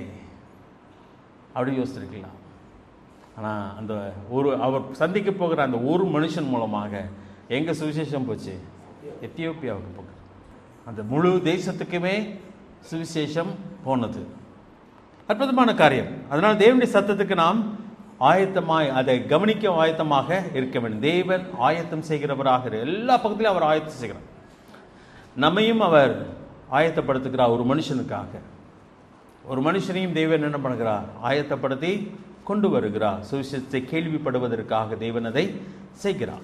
அப்படி யோசிச்சிருக்கலாம். ஆனால் அந்த அவர் சந்திக்க போகிற அந்த ஒரு மனுஷன் மூலமாக எங்கே சுவிசேஷம் போச்சு? எத்தியோப்பியாவுக்கு போகுது. அந்த முழு தேசத்துக்குமே சுவிசேஷம் போனது. அற்புதமான காரியம். அதனால் தேவனுடைய சத்தத்துக்கு நாம் அதை கவனிக்க ஆயத்தமாக இருக்க வேண்டும். தேவன் ஆயத்தம் செய்கிறவராக, எல்லா பக்கத்திலும் அவர் ஆயத்தம் செய்கிறார். நம்மையும் அவர் ஆயத்தப்படுத்துகிறார். ஒரு மனுஷனுக்காக, ஒரு மனுஷனையும் தேவன் என்ன பண்ணுகிறார்? ஆயத்தப்படுத்தி கொண்டு வருகிறார். சுவிசேஷத்தை கேள்விப்படுவதற்காக தேவன் அதை செய்கிறார்.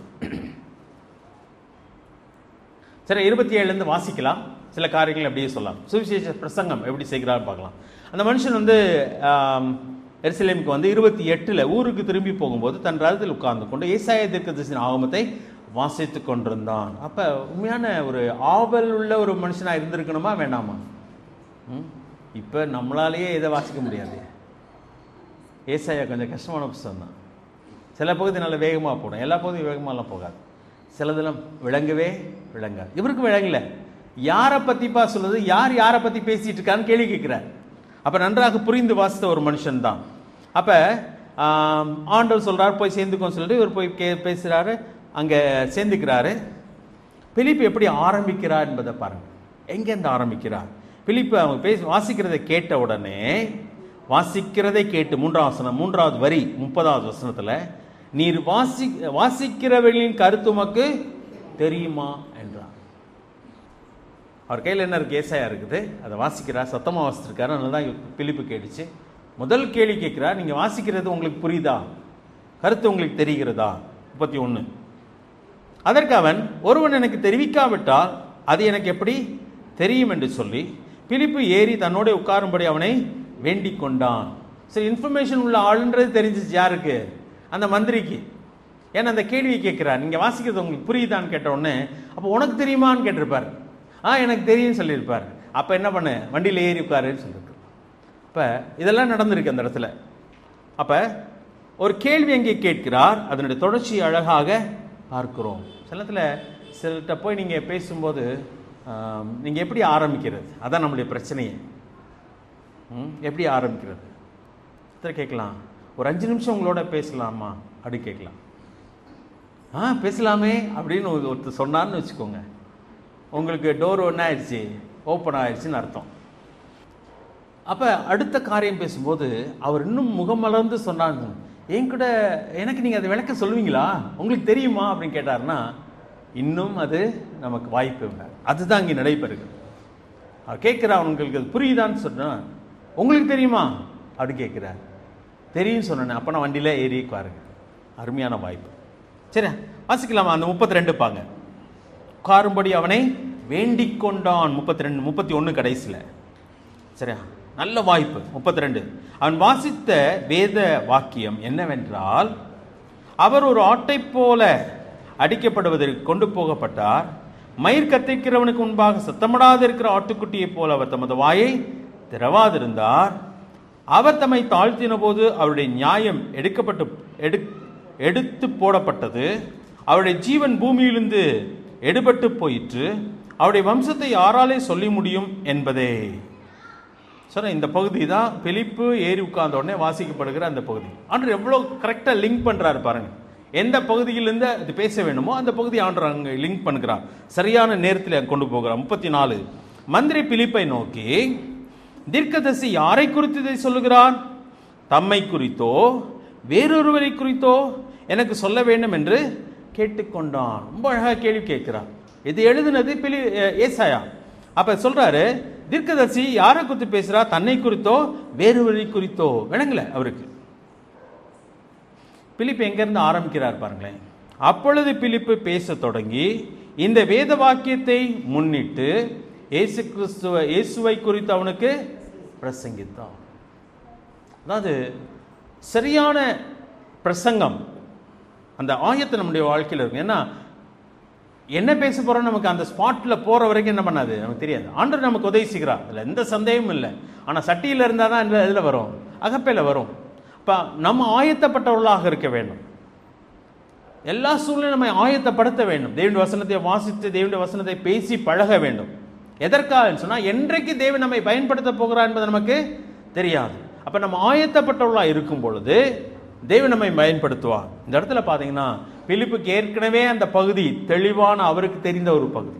சரி, 27 வாசிக்கலாம். சில காரியங்கள் அப்படியே சொல்லலாம். சுவிசேஷ பிரசங்கம் எப்படி செய்கிறான்னு பார்க்கலாம். அந்த மனுஷன் எருசலேமுக்கு 28 ஊருக்கு திரும்பி போகும்போது தன் ரதத்தில் உட்கார்ந்து கொண்டு ஏசாயா தீர்க்கதரிசியின் ஆகமத்தை வாசித்து கொண்டிருந்தான். அப்போ உண்மையான ஒரு ஆவல் உள்ள ஒரு மனுஷனாக இருந்திருக்கணுமா வேண்டாமா? இப்போ நம்மளாலேயே இதை வாசிக்க முடியாது. ஏசாயா கொஞ்சம் கஷ்டமான புத்தகம் தான். சில பகுதி நல்ல வேகமாக போடும், எல்லா பகுதியும் வேகமாகலாம் போகாது. சிலதெல்லாம் விளங்கவே விளங்காது. இவருக்கு விளங்கல. யாரை பற்றிப்பா சொல்லுது, யாரை பற்றி பேசிகிட்டு இருக்கான்னு கேள்வி கேட்குறார். அப்போ நன்றாக புரிந்து வாசித்த ஒரு மனுஷன் தான். அப்போ ஆண்டவர் சொல்கிறார் போய் சேர்ந்துக்கோன்னு சொல்லிட்டு இவர் போய் பேசுகிறாரு, அங்கே சேர்ந்துக்கிறாரு. பிலிப்பு எப்படி ஆரம்பிக்கிறார் என்பதை பாருங்கள். எங்கேருந்து ஆரம்பிக்கிறார்? பிலிப்பு அவங்க வாசிக்கிறதை கேட்ட உடனே, வாசிக்கிறதை கேட்டு 3வது வரி 30வது வசனத்தில், நீர் வாசிக்கிறவர்களின் கருத்து உமக்கு தெரியுமா என்றார். அவர் கையில் என்ன இருக்குது? ஏசாயா இருக்குது. அதை வாசிக்கிறார், சத்தமாக வாசிச்சிருக்காரு. அதனால தான் பிலிப்பு கேட்டுச்சு. முதல் கேள்வி கேட்குறார், நீங்கள் வாசிக்கிறது உங்களுக்கு புரியுதா? கருத்து உங்களுக்கு தெரிகிறதா? 31. அதற்கு அவன், ஒருவன் எனக்கு தெரிவிக்காவிட்டால் அது எனக்கு எப்படி தெரியும் என்று சொல்லி பிலிப்பு ஏறி தன்னோட உட்காரும்படி அவனை வேண்டிக் கொண்டான். சரி, இன்ஃபர்மேஷன் உள்ள ஆளுன்றது தெரிஞ்சிச்சு யாருக்கு? அந்த மந்திரிக்கு. ஏன்னா அந்த கேள்வியை கேட்குறார், நீங்கள் வாசிக்கிறது உங்களுக்கு புரியுதான்னு கேட்ட உடனே, அப்போ உனக்கு தெரியுமான்னு கேட்டிருப்பார். எனக்கு தெரியும்னு சொல்லியிருப்பார். அப்போ என்ன பண்ண, வண்டியில் ஏறி உட்காருன்னு சொல்லியிருக்கு. இப்போ இதெல்லாம் நடந்திருக்கு அந்த இடத்துல. அப்போ ஒரு கேள்வி எங்கே கேட்கிறார், அதனுடைய தொடர்ச்சி அழகாக பார்க்கிறோம். சில இடத்துல சிலர்கிட்ட போய் நீங்கள் பேசும்போது நீங்கள் எப்படி ஆரம்பிக்கிறது? அதான் நம்மளுடைய பிரச்சனையே. எப்படி ஆரம்பிக்கிறது? கேட்கலாம், ஒரு 5 நிமிஷம் உங்களோட பேசலாமா அப்படி கேட்கலாம். பேசலாமே அப்படின்னு ஒருத்தர் சொன்னார்னு வச்சுக்கோங்க, உங்களுக்கு டோர் ஒன்று ஆயிடுச்சு, ஓப்பன் ஆயிடுச்சுன்னு அர்த்தம். அப்போ அடுத்த காரியம் பேசும்போது அவர் இன்னும் முகமலர்ந்து சொன்னாங்க, என்கிட்ட எனக்கு நீங்கள் அதை விளக்க சொல்லுவீங்களா, உங்களுக்கு தெரியுமா அப்படின்னு கேட்டார்னா இன்னும் அது நமக்கு வாய்ப்பு இல்லை. அதுதான் இங்கே நடைபெறுகிறது. அவர் கேட்குறா, உங்களுக்கு அது புரியுதான்னு சொன்னால், உங்களுக்கு தெரியுமா அப்படி கேட்குறார். தெரியும் சொன்னேன். அப்போ நான் வண்டியில் ஏறி பாருங்க, அருமையான வாய்ப்பு. சரி, வாசிக்கலாமா? அந்த 32 பாங்க. உட்காரும்படி அவனை வேண்டிக் கொண்டான். 32 31 கடைசியில். சரியா, நல்ல வாய்ப்பு. 32 அவன் வாசித்த வேத வாக்கியம் என்னவென்றால், அவர் ஒரு ஆட்டை போல அடிக்கப்படுவதற்கு கொண்டு போகப்பட்டார். மயிர் கத்திக்கிறவனுக்கு முன்பாக சத்தமிடாது இருக்கிற ஆட்டுக்குட்டியை போல அவர் தமது வாயை திறவாதிருந்தார். அவர் தம்மை தாழ்த்தின போது அவருடைய நியாயம் எடுத்து போடப்பட்டது. அவருடைய ஜீவன் பூமியிலிருந்து எடுபட்டு போயிற்று. அவருடைய வம்சத்தை யாராலே சொல்லி முடியும் என்பதே. சார், இந்த பகுதி தான் பிலிப்பு ஏறி உட்கார்ந்த உடனே வாசிக்கப்படுகிற அந்த பகுதி. ஆண்டவர் எவ்வளோ கரெக்டாக லிங்க் பண்ணுறாரு பாருங்க. எந்த பகுதியிலிருந்து அது பேச வேண்டுமோ அந்த பகுதி ஆண்டவர் அங்கே லிங்க் பண்ணுகிறார், சரியான நேரத்தில் கொண்டு போகிறார். 34 மந்திரி பிலிப்பை நோக்கி, தீர்க்கதரிசி யாரை குறித்து இதை சொல்லுகிறார்? தம்மை குறித்தோ வேறொருவரை குறித்தோ எனக்கு சொல்ல வேண்டும் என்று கேட்டுக்கொண்டான். ரொம்ப அழகாக கேள்வி கேட்கிறார். இது எழுதினது ஏசாயா. அப்ப சொல்றாரு, தீர்க்கதரிசி யாரை குறித்து பேசுறா? தன்னை குறித்தோ வேறொருவரை குறித்தோ? விளங்கல அவருக்கு. பிலிப்பு எங்கிருந்து ஆரம்பிக்கிறார் பாருங்களேன். அப்பொழுது பிலிப்பு பேச தொடங்கி இந்த வேத வாக்கியத்தை முன்னிட்டு இயேசுவை குறித்து அவனுக்கு பிரசங்கித்தான். அதாவது சரியான பிரசங்கம், அந்த ஆயத்தை நம்முடைய வாழ்க்கையில் இருக்கும். ஏன்னா என்ன பேச போறோம் நமக்கு அந்த ஸ்பாட்ல போற வரைக்கும் என்ன பண்ணாது நமக்கு தெரியாது. ஆண்டவர் நமக்கு உதவி செய்கிறார், அதில் எந்த சந்தேகமும் இல்லை. ஆனால் சட்டியில் இருந்தால் தான் இதில் வரும், அகப்பையில் வரும். இப்போ நம்ம ஆயத்தப்பட்டவர்களாக இருக்க வேண்டும். எல்லா சூழ்நிலையும் நம்ம ஆயத்தப்படுத்த வேண்டும். தேவனுடைய வசனத்தை வாசித்து தேவனுடைய வசனத்தை பேசி பழக வேண்டும். எதற்காக சொன்னால், என்றைக்கு தேவன் நம்மை பயன்படுத்த போகிறார் என்பது நமக்கு தெரியாது. அப்போ நம்ம ஆயத்தப்பட்டவர்களாக இருக்கும் பொழுது தேவன் நம்மை பயன்படுத்துவார். இந்த இடத்துல பார்த்தீங்கன்னா பிலிப்புக்கு ஏற்கனவே அந்த பகுதி தெளிவான அவருக்கு தெரிந்த ஒரு பகுதி.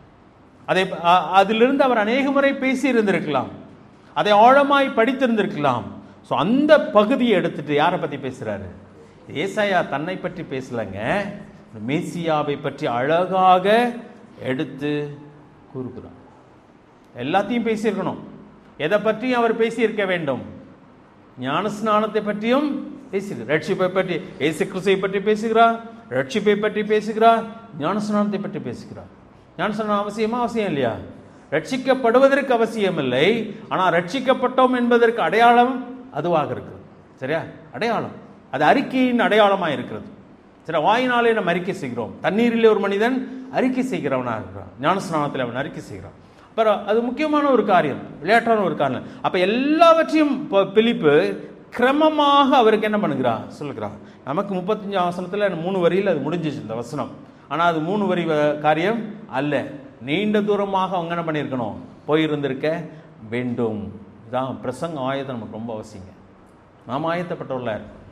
அதிலிருந்து அவர் அநேக முறை பேசி இருந்திருக்கலாம், அதை ஆழமாய் படித்திருந்திருக்கலாம். ஸோ அந்த பகுதியை எடுத்துட்டு யாரை பற்றி பேசுகிறாரு? ஏசாயா தன்னை பற்றி பேசலைங்க, மேசியாவை பற்றி அழகாக எடுத்து கூறுகிறார். எல்லாத்தையும் பேசியிருக்கணும். எதை பற்றியும் அவர் பேசியிருக்க வேண்டும். ஞானஸ்நானத்தை பற்றியும் பேசுகிறார், ரட்சிப்பை பற்றி, இயேசு கிறிஸ்துவை பற்றி பேசுகிறார், ரட்சிப்பை பற்றி பேசுகிறார், ஞானஸ்நானத்தை பற்றி பேசுகிறார். ஞானஸ்நானம் அவசியமா? அவசியம் இல்லையா? ரட்சிக்கப்படுவதற்கு அவசியம் இல்லை, ஆனால் ரட்சிக்கப்பட்டோம் என்பதற்கு அடையாளம் அதுவாக இருக்கிறது. சரியா? அடையாளம், அது அறிக்கையின் அடையாளமாக இருக்கிறது. சரி, வாயினாலே நம்ம அறிக்கை செய்கிறோம். தண்ணீரிலே ஒரு மனிதன் அறிக்கை செய்கிறவனாக இருக்கிறான், ஞானஸ்நானத்தில் அவன் அறிக்கை செய்கிறான். அப்புறம் அது முக்கியமான ஒரு காரியம், விளையாட்டான ஒரு காரியம். அப்போ எல்லாவற்றையும் பிலிப்பு கிரமமாக அவருக்கு என்ன பண்ணுகிறார் சொல்லுகிறார். நமக்கு 35 வசனத்தில் 3 வரியில் அது முடிஞ்சிச்சு இந்த வசனம். ஆனால் அது 3 வரி காரியம் அல்ல, நீண்ட தூரமாக அவங்க என்ன பண்ணியிருக்கணும், போயிருந்திருக்க வேண்டும். இதான் பிரசங்க ஆயத்தம் நமக்கு ரொம்ப அவசியங்க. நாம் ஆயத்தப்பட்டவர்கள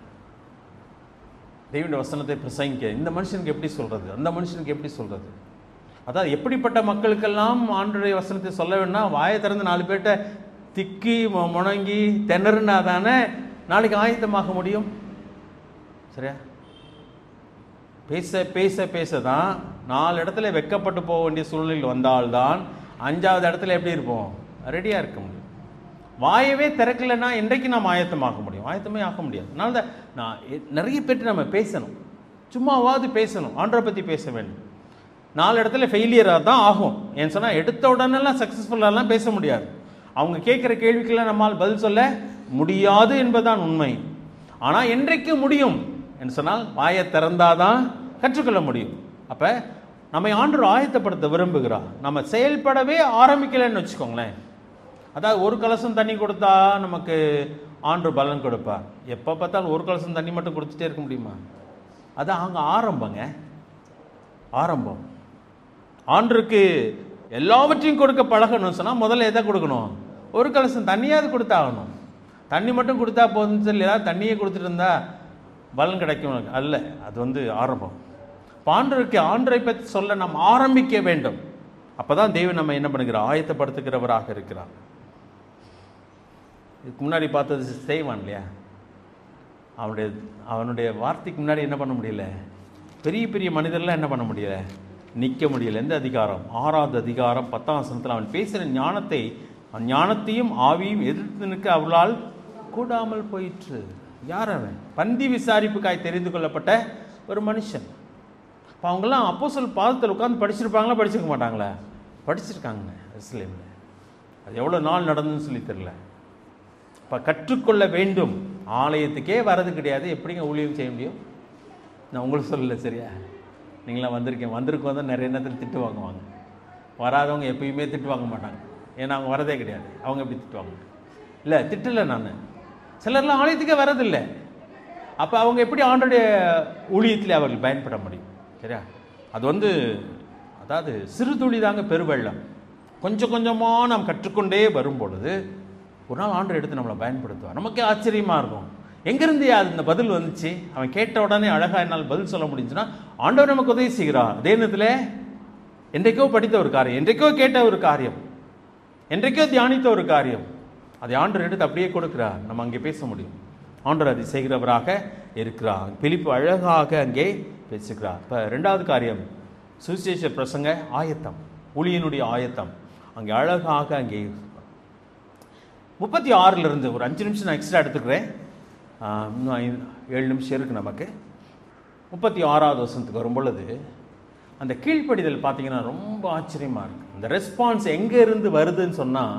தேவனுடைய வசனத்தை பிரசங்கிக்க இந்த மனுஷனுக்கு எப்படி சொல்றது, அந்த மனுஷனுக்கு எப்படி சொல்றது? அதாவது எப்படிப்பட்ட மக்களுக்கெல்லாம் ஆண்டவருடைய வசனத்தை சொல்ல வேணும்னா வாயை திறந்து 4 பேர்கிட்ட திக்கி முணங்கி திணறுனா தானே நாளைக்கு ஆயத்தமாக முடியும். சரியா? பேச பேச பேச தான் 4 இடத்துல வெக்கப்பட்டு போக வேண்டிய சூழ்நிலையில் வந்தால்தான் 5ஆவது இடத்துல எப்படி இருப்போம், ரெடியாக இருக்க முடியும். வாயவே திறக்கலைன்னா என்றைக்கு நாம் ஆயத்தமாக முடியும்? ஆயத்தமே ஆக முடியாது. அதனால தான் நான் நிறைய பேர்ட்டு நம்ம பேசணும், சும்மாவாவது பேசணும், ஆண்டரை பற்றி பேச வேண்டும். 4 இடத்துல ஃபெயிலியராக தான் ஆகும். ஏன்னு சொன்னால் எடுத்த உடனெல்லாம் சக்ஸஸ்ஃபுல்லாலாம் பேச முடியாது. அவங்க கேட்குற கேள்விக்கெல்லாம் நம்மால் பதில் சொல்ல முடியாது என்பதுதான் உண்மை. ஆனால் என்றைக்கு முடியும் என்று சொன்னால் வாயை திறந்தாதான் கற்றுக்கொள்ள முடியும். அப்போ நம்மை ஆண்டவர் ஆயத்தப்படுத்த விரும்புகிறார். நம்ம செயல்படவே ஆரம்பிக்கலைன்னு வச்சுக்கோங்களேன். அதாவது ஒரு கலசம் தண்ணி கொடுத்தா நமக்கு ஆண்டவர் பலன் கொடுப்பார். எப்போ பார்த்தாலும் ஒரு கலசம் தண்ணி மட்டும் கொடுத்துட்டே இருக்க முடியுமா? அதான் அங்கே ஆரம்பங்க, ஆரம்பம். ஆண்டருக்கு எல்லாவற்றையும் கொடுக்க பழகணும்னு சொன்னால் முதல்ல எதை கொடுக்கணும்? ஒரு கலசம் தண்ணியாவது கொடுத்தாகணும். தண்ணி மட்டும் கொடுத்தா போதும் சொல்லி ஏதாவது தண்ணியே கொடுத்துட்டு இருந்தா பலன் கிடைக்கும் அல்ல. அது ஆரம்பம். ஆண்டவருக்கு ஆண்டரை பற்றி சொல்ல நாம் ஆரம்பிக்க வேண்டும். அப்போதான் தேவன் நம்ம என்ன பண்ணுகிறார், ஆயத்தப்படுத்துகிறவராக இருக்கிறார். இதுக்கு முன்னாடி பார்த்தது செய்வான் இல்லையா, அவனுடைய வார்த்தைக்கு முன்னாடி என்ன பண்ண முடியல, பெரிய பெரிய மனிதர்லாம் என்ன பண்ண முடியல, நிற்க முடியல. எந்த அதிகாரம்? 6வது அதிகாரம் 10ஆம் வசனத்தில் அவன் பேசுகிற ஞானத்தையும் ஆவியும் எதிர்த்து நிற்க அவளால் கூடாமல் போயிற்று. யார் அவன்? பந்தி விசாரிப்புக்காய் தெரிந்து கொள்ளப்பட்ட ஒரு மனுஷன். இப்போ அவங்கெல்லாம் அப்போஸ்தலர் பாதத்தில் உட்காந்து படிச்சிருப்பாங்களா, படிச்சிருக்க மாட்டாங்களா? படிச்சிருக்காங்க. எருசலேமில் அது எவ்வளோ நாள் நடந்துன்னு சொல்லி தெரியல. இப்போ கற்றுக்கொள்ள வேண்டும். ஆலயத்துக்கே வரது கிடையாது, எப்படிங்க ஊழியம் செய்ய முடியும்? நான் உங்களுக்கு சொல்லலை, சரியா? நீங்களாம் வந்திருக்க வந்தால் நிறைய நேரத்தில் திட்டு வாங்குவாங்க. வராதவங்க எப்பயுமே திட்டு வாங்க மாட்டாங்க, ஏன்னா அவங்க வரதே கிடையாது. அவங்க எப்படி திட்டுவாங்க? இல்லை, திட்டலை நான். சிலர்லாம் ஆலயத்துக்கே வரதில்லை. அப்போ அவங்க எப்படி ஆண்டோடைய ஊழியத்தில் அவர்கள் பயன்பட முடியும்? சரியா? அது அதாவது சிறு துளி தாங்க பெருவெள்ளம். கொஞ்சம் கொஞ்சமாக நாம் கற்றுக்கொண்டே வரும் பொழுது ஒரு நாள் ஆண்டவர் எடுத்து நம்மளை பயன்படுத்துவார். நமக்கே ஆச்சரியமாக இருக்கும், எங்கேருந்து இந்த பதில் வந்துச்சு? அவன் கேட்ட உடனே அழகாக என்னால் பதில் சொல்ல முடிஞ்சுன்னா ஆண்டவர் நமக்கு உதவி செய்கிறார். அதே நேரத்தில் என்றைக்கோ படித்த ஒரு காரியம், என்றைக்கோ கேட்ட ஒரு காரியம், என்றைக்கோ தியானித்த ஒரு காரியம், அதை ஆண்டவர் எடுத்து அப்படியே கொடுக்கிறார். நம்ம அங்கே பேச முடியும். ஆண்டவர் அதை செய்கிறவராக இருக்கிறார். பிலிப்பு அழகாக அங்கே பேசுகிறார். இப்போ 2வது காரியம், சுவிசேஷ பிரசங்க ஆயத்தம், ஊழியனுடைய ஆயத்தம். அங்கே அழகாக அங்கே 36 ஒரு 5 நிமிஷம் நான் எக்ஸ்ட்ரா எடுத்துக்கிறேன். இன்னும் 7 நிமிஷம் இருக்குது நமக்கு. 36வது வசனத்துக்கு வரும் பொழுது அந்த கீழ்ப்படிதல் பார்த்தீங்கன்னா ரொம்ப ஆச்சரியமாக இருக்குது. அந்த ரெஸ்பான்ஸ் எங்கே இருந்து வருதுன்னு சொன்னால்,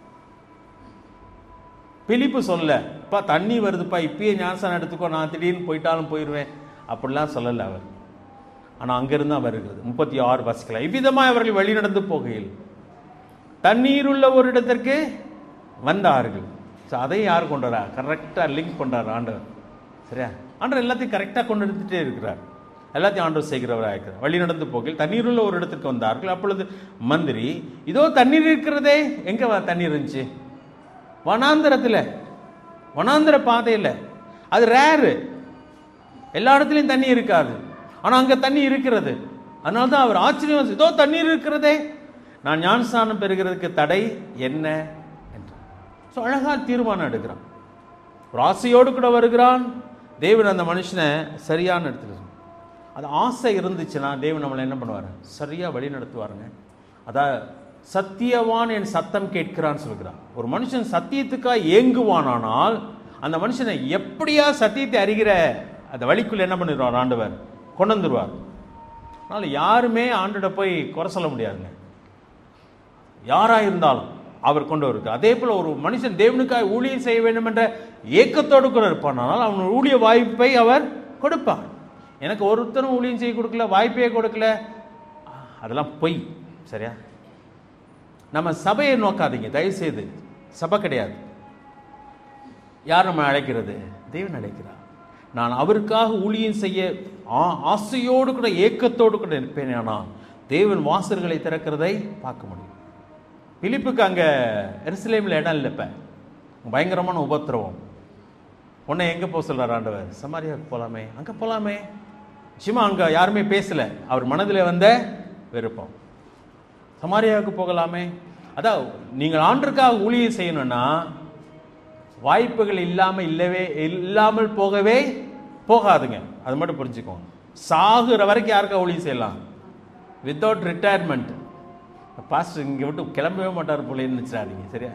பிலிப்பு சொல்ல, இப்போ தண்ணி வருதுப்பா, இப்பயே ஞானஸ்நானம் எடுத்துக்கோ, நான் திடீர்னு போயிட்டாலும் போயிடுவேன் அப்படிலாம் சொல்லலை அவர். ஆனால் அங்கேருந்து தான் வருகிறது. 36 வாசிக்கலாம். இவ்விதமாக அவர்கள் வழி நடந்து போகையில் தண்ணீர் உள்ள ஒரு இடத்திற்கு வந்தார்கள். ஸோ அதையும் யார் கொண்டு வரா? கரெக்டாக லிங்க் பண்ணுறார் ஆண்டவர். சரியா? ஆண்டவர் எல்லாத்தையும் கரெக்டாக கொண்டு எடுத்துகிட்டே இருக்கிறார். எல்லாத்தையும் ஆண்டவர் செய்கிறவராக இருக்கிறார். வழி நடந்து போகையில் தண்ணீர் உள்ள ஒரு இடத்திற்கு வந்தார்கள். அப்பொழுது மந்திரி, இதோ தண்ணீர் இருக்கிறதே. எங்கே தண்ணீர் இருந்துச்சு? வனாந்திரத்தில், வனாந்திர பாதையில். அது ரேரு, எல்லா இடத்துலையும் தண்ணி இருக்காது. ஆனால் அங்கே தண்ணி இருக்கிறது. அதனால தான் அவர் ஆச்சரியம், இதோ தண்ணீர் இருக்கிறதே, நான் ஞானஸ்நானம் பெறுகிறதுக்கு தடை என்ன என்றார். ஸோ அழகாக தீர்மானம் எடுக்கிறான். ஒரு ஆசையோடு கூட வருகிறான். தேவன் அந்த மனுஷனை சரியான இடத்துல, அது ஆசை இருந்துச்சுன்னா தேவன் நம்மளை என்ன பண்ணுவார்? சரியாக வழி நடத்துவாருங்க. அதான் சத்தியவான் என் சத்தம் கேட்கிறான்னு சொல்கிறான். ஒரு மனுஷன் சத்தியத்துக்காக ஏங்குவானால் அந்த மனுஷனை எப்படியா சத்தியத்தை அறிகிற அந்த வழிக்குள்ள என்ன பண்ணிடுவார்? ஆண்டவர் கொண்டு வந்துடுவார். அதனால் யாருமே ஆண்டோட போய் குறை சொல்ல முடியாதுங்க. யாராக இருந்தாலும் அவர் கொண்டு வருது. அதே போல் ஒரு மனுஷன் தேவனுக்காக ஊழியம் செய்ய வேண்டும் என்ற ஏக்கத்தோடு கூட இருப்பானால் அவன் ஊழிய வாய்ப்பை அவர் கொடுப்பார். எனக்கு ஒருத்தரும் ஊழியம் செய்ய கொடுக்கல, வாய்ப்பே கொடுக்கல, அதெல்லாம் பொய். சரியா? நம்ம சபையை நோக்காதீங்க தயவுசெய்து. சபை கிடையாது. யார் நம்ம அழைக்கிறது? தேவன் அழைக்கிறார். நான் அவருக்காக ஊழியம் செய்ய ஆசையோடு கூட ஏக்கத்தோடு கூட இருப்பேன். ஆனால் தேவன் வாசல்களை திறக்கிறதை பார்க்க முடியும். பிலிப்புக்கு அங்கே எருசலேமில் இடம் இல்லை. இப்போ பயங்கரமான உபத்திரவம். உன்னை எங்கே போக சொல்கிறார் ஆண்டவர்? சமாரியாவுக்கு போகலாமே, அங்கே போகலாமே. நிச்சயமாக அங்கே யாருமே பேசலை. அவர் மனதில் வந்த விருப்பம், சமாரியாவுக்கு போகலாமே. அதான் நீங்கள் ஆண்டருக்காக ஊழியம் செய்யணும்னா வாய்ப்புகள் இல்லாமல் போகவே போகாதுங்க. அது மட்டும் புரிஞ்சுக்கோங்க. சாகுற வரைக்கும் யாருக்கா ஊழியம் செய்யலாம்? Without retirement. பாஸ்டர் இங்கே விட்டு கிளம்பவே மாட்டார் போல நினச்சிடாதீங்க. சரியா?